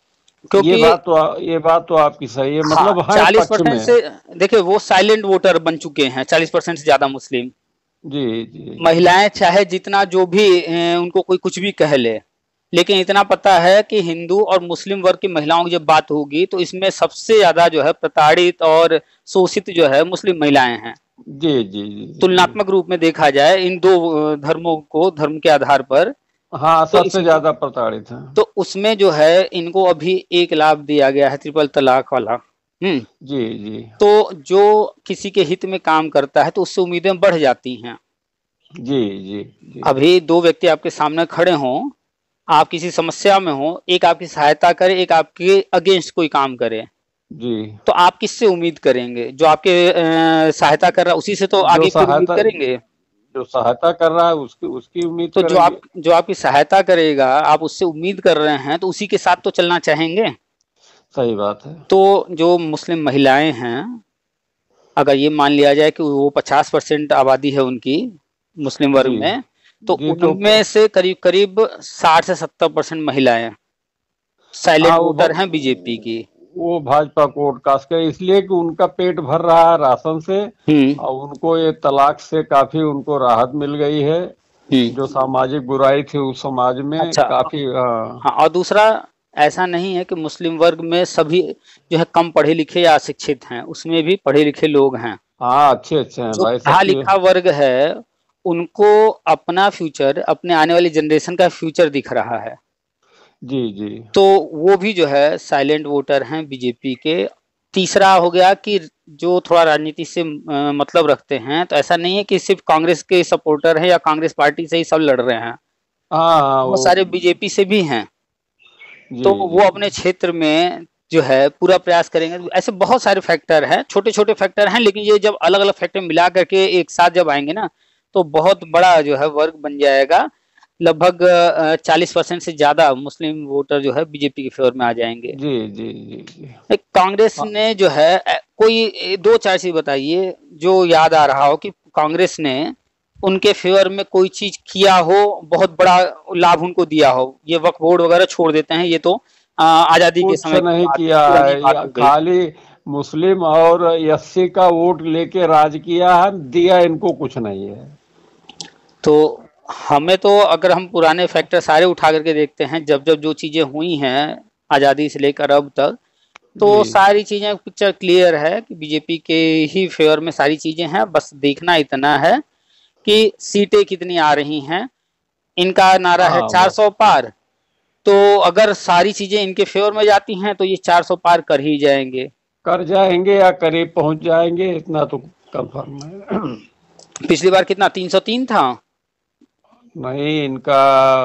ये क्योंकि बात तो ये बात तो आपकी सही है, हाँ, मतलब है चालीस पक्ष परसेंट में। से देखिए वो साइलेंट वोटर बन चुके हैं, चालीस परसेंट से ज्यादा मुस्लिम। जी जी जी महिलाएं चाहे जितना जो भी अ, उनको कोई कुछ भी कह ले, लेकिन इतना पता है कि हिंदू और मुस्लिम वर्ग की महिलाओं की जब बात होगी तो इसमें सबसे ज्यादा जो है प्रताड़ित और शोषित जो है मुस्लिम महिलाएं हैं। जी जी जी जी। तुलनात्मक रूप में देखा जाए इन दो अ, धर्मों को, धर्म के आधार पर, हाँ, तो सबसे इसमें ज्यादा प्रताड़ित है। तो उसमें जो है इनको अभी एक लाभ दिया गया है, ट्रिपल तलाक वाला। हम्म जी जी तो जो किसी के हित में काम करता है तो उससे उम्मीदें बढ़ जाती हैं। जी जी जी अभी दो व्यक्ति आपके सामने खड़े हों, आप किसी समस्या में हो, एक आपकी सहायता करे, एक आपके अगेंस्ट कोई काम करे, जी। तो आप किससे उम्मीद करेंगे? जो आपके अ, सहायता कर रहा है उसी से तो जो आगे फिर उम्मीद सहायता करेंगे। जो सहायता कर रहा है उसकी उसकी उम्मीद तो जो करेंगे। आप जो आपकी सहायता करेगा, आप उससे उम्मीद कर रहे हैं, तो उसी के साथ तो चलना चाहेंगे। सही बात है। तो जो मुस्लिम महिलाएं हैं, अगर ये मान लिया जाए कि वो पचास परसेंट आबादी है उनकी मुस्लिम वर्ग जी में, तो जी। तो उनमें से करीब करीब साठ से सत्तर परसेंट महिलाएं हाँ, साइलेंट वो वोटर ब- हैं बीजेपी की। वो भाजपा को वोट कास्ट करे, इसलिए कि उनका पेट भर रहा है राशन से और उनको ये तलाक से काफी उनको राहत मिल गई है, जो सामाजिक बुराई थी उस समाज में। अच्छा, काफी हाँ। हाँ, और दूसरा ऐसा नहीं है कि मुस्लिम वर्ग में सभी जो है कम पढ़े लिखे या अशिक्षित हैं, उसमें भी पढ़े लिखे लोग हैं। हाँ, अच्छे अच्छे हैं भाई। पढ़ा लिखा वर्ग है उनको अपना फ्यूचर, अपने आने वाली जनरेशन का फ्यूचर दिख रहा है। जी जी। तो वो भी जो है साइलेंट वोटर हैं बीजेपी के। तीसरा हो गया कि जो थोड़ा राजनीति से आ, मतलब रखते हैं, तो ऐसा नहीं है कि सिर्फ कांग्रेस के सपोर्टर हैं या कांग्रेस पार्टी से ही सब लड़ रहे हैं। हाँ, बहुत सारे बीजेपी से भी हैं, तो वो अपने क्षेत्र में जो है पूरा प्रयास करेंगे। ऐसे बहुत सारे फैक्टर हैं, छोटे छोटे फैक्टर हैं, लेकिन ये जब अलग अलग फैक्टर मिला करके एक साथ जब आएंगे ना, तो बहुत बड़ा जो है वर्ग बन जाएगा। लगभग चालीस परसेंट से ज्यादा मुस्लिम वोटर जो है बीजेपी के फेवर में आ जाएंगे। जी जी जी जी। कांग्रेस ने जो है कोई दो चार चीज बताइए जो याद आ रहा हो कि कांग्रेस ने उनके फेवर में कोई चीज किया हो, बहुत बड़ा लाभ उनको दिया हो। ये वक्फ बोर्ड वगैरह छोड़ देते हैं, ये तो आजादी के समय नहीं किया है, खाली मुस्लिम और एससी का वोट लेके राज किया है, दिया इनको कुछ नहीं है। तो हमें तो अगर हम पुराने फैक्टर सारे उठा करके देखते हैं, जब जब जो चीजें हुई हैं आजादी से लेकर अब तक, तो सारी चीजें पिक्चर क्लियर है कि बीजेपी के ही फेवर में सारी चीजें हैं। बस देखना इतना है कि सीटें कितनी आ रही हैं। इनका नारा है चार सौ पार, तो अगर सारी चीजें इनके फेवर में जाती हैं तो ये चार सौ पार कर ही जाएंगे, कर जाएंगे या करीब पहुंच जाएंगे, इतना तो कंफर्म है। पिछली बार कितना तीन सौ तीन था? नहीं, इनका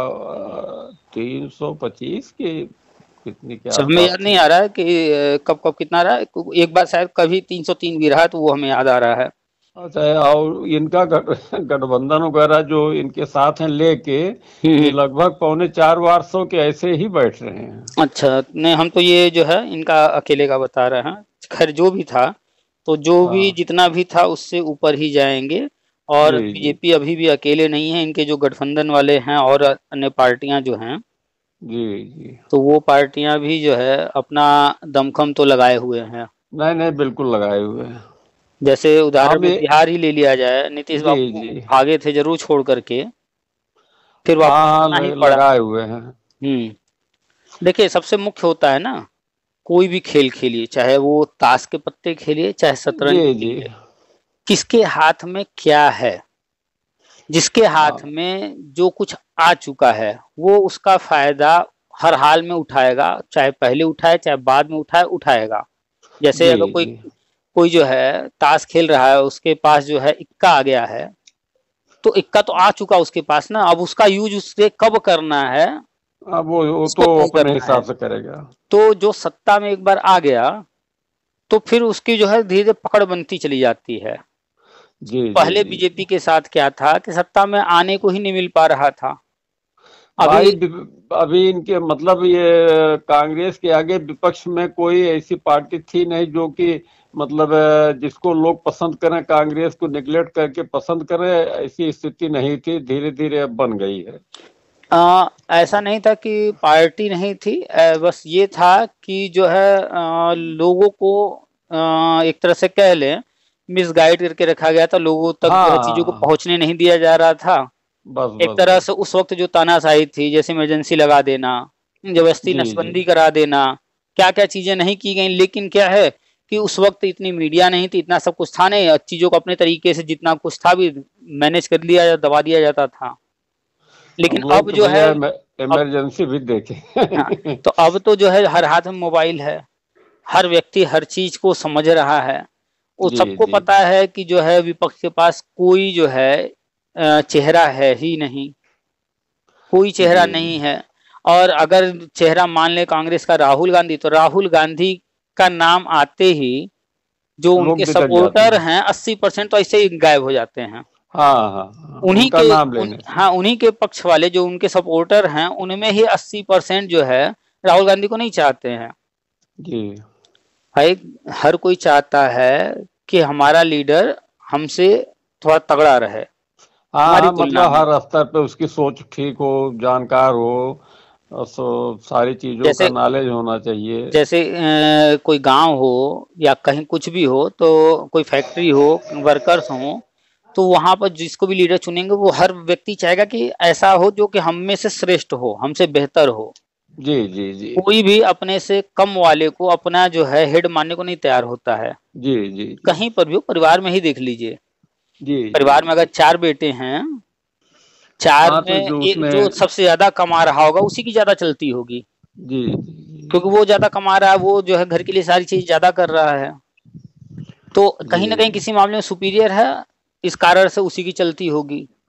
तीन सौ पच्चीस की कितनी, क्या सब में याद नहीं आ रहा है कि कब कब कितना रहा है। एक बार शायद कभी तीन सौ तीन भी रहा है, तो वो हमें याद आ रहा है। अच्छा, और इनका गठबंधन वगैरह जो इनके साथ हैं लेके, ये लगभग पौने चार बार सौ के ऐसे ही बैठ रहे हैं। अच्छा, नहीं हम तो ये जो है इनका अकेले का बता रहे हैं। खैर जो भी था, तो जो भी जितना भी था उससे ऊपर ही जाएंगे। और बीजेपी अभी भी अकेले नहीं है, इनके जो गठबंधन वाले हैं और अन्य पार्टियां जो हैं, जी जी, तो वो पार्टियां भी जो है अपना दमखम तो लगाए हुए हैं। नहीं नहीं, बिल्कुल लगाए हुए हैं। जैसे उदाहरण में बिहार ही ले लिया जाए, नीतीश बाबू भागे थे जरूर छोड़ करके, फिर वापस ही लगाए हुए हैं। हम्म देखिए, सबसे मुख्य होता है ना, कोई भी खेल खेलिए, चाहे वो ताश के पत्ते खेलिए, चाहे शतरंज खेलिए, किसके हाथ में क्या है। जिसके हाथ में जो कुछ आ चुका है वो उसका फायदा हर हाल में उठाएगा, चाहे पहले उठाए चाहे बाद में उठाए, उठाएगा। जैसे अगर कोई कोई जो है ताश खेल रहा है, उसके पास जो है इक्का आ गया है, तो इक्का तो आ चुका उसके पास ना, अब उसका यूज उससे कब करना है, अब वो, वो तो अपने हिसाब से करेगा। तो जो सत्ता में एक बार आ गया तो फिर उसकी जो है धीरे धीरे पकड़ बनती चली जाती है। जी, पहले बीजेपी के साथ क्या था कि सत्ता में आने को ही नहीं मिल पा रहा था। अभी अभी इनके मतलब ये कांग्रेस के आगे विपक्ष में कोई ऐसी पार्टी थी नहीं जो कि मतलब जिसको लोग पसंद करें, कांग्रेस को निगलेक्ट करके पसंद करें, ऐसी स्थिति नहीं थी। धीरे धीरे अब बन गई है। आ, ऐसा नहीं था कि पार्टी नहीं थी, बस ये था कि जो है आ, लोगों को आ, एक तरह से कह लें मिसगाइड करके रखा गया था। लोगों तक हाँ, चीजों को पहुंचने नहीं दिया जा रहा था। बस, एक बस, तरह बस। से उस वक्त जो तानाशाही थी, जैसे इमरजेंसी लगा देना, जबरदस्ती नसबंदी करा देना, क्या क्या चीजें नहीं की गई। लेकिन क्या है कि उस वक्त इतनी मीडिया नहीं थी, इतना सब कुछ था नहीं, चीजों को अपने तरीके से जितना कुछ था भी मैनेज कर लिया, दबा दिया जाता था। लेकिन अब जो है इमरजेंसी भी देखे हाँ, तो अब तो जो है हर हाथ में मोबाइल है, हर व्यक्ति हर चीज को समझ रहा है। वो सबको पता है कि जो है विपक्ष के पास कोई जो है चेहरा है ही नहीं, कोई चेहरा नहीं है। और अगर चेहरा मान ले कांग्रेस का राहुल गांधी, तो राहुल गांधी का नाम आते ही जो उनके सपोर्टर हैं अस्सी परसेंट तो ऐसे ही गायब हो जाते हैं। हाँ हाँ, उन्हीं के नाम लेने उन, हाँ उन्हीं के पक्ष वाले जो उनके सपोर्टर हैं, उनमें ही अस्सी परसेंट जो है राहुल गांधी को नहीं चाहते हैं। जी भाई, हर कोई चाहता है कि हमारा लीडर हमसे थोड़ा तगड़ा रहे। हाँ, मतलब हर स्तर पे उसकी सोच ठीक हो, जानकार हो, और सो सारी चीजों जैसे का नॉलेज होना चाहिए। जैसे अ, कोई गांव हो या कहीं कुछ भी हो, तो कोई फैक्ट्री हो, वर्कर्स हो, तो वहां पर जिसको भी लीडर चुनेंगे वो हर व्यक्ति चाहेगा कि ऐसा हो जो कि हम में से श्रेष्ठ हो, हमसे बेहतर हो। जी जी जी कोई भी अपने से कम वाले को अपना जो है हेड मानने को नहीं तैयार होता है। जी जी जी कहीं पर भी हो, परिवार में ही देख लीजिए, जी परिवार जी में अगर चार बेटे हैं, चार हाँ, तो में जो एक उसमें जो सबसे ज्यादा कमा रहा होगा उसी की ज्यादा चलती होगी, जी जी क्योंकि वो ज्यादा कमा रहा है, वो जो है घर के लिए सारी चीज ज्यादा कर रहा है, तो कहीं ना कहीं जी किसी मामले में सुपीरियर है, इस कारण से उसी की चलती होगी।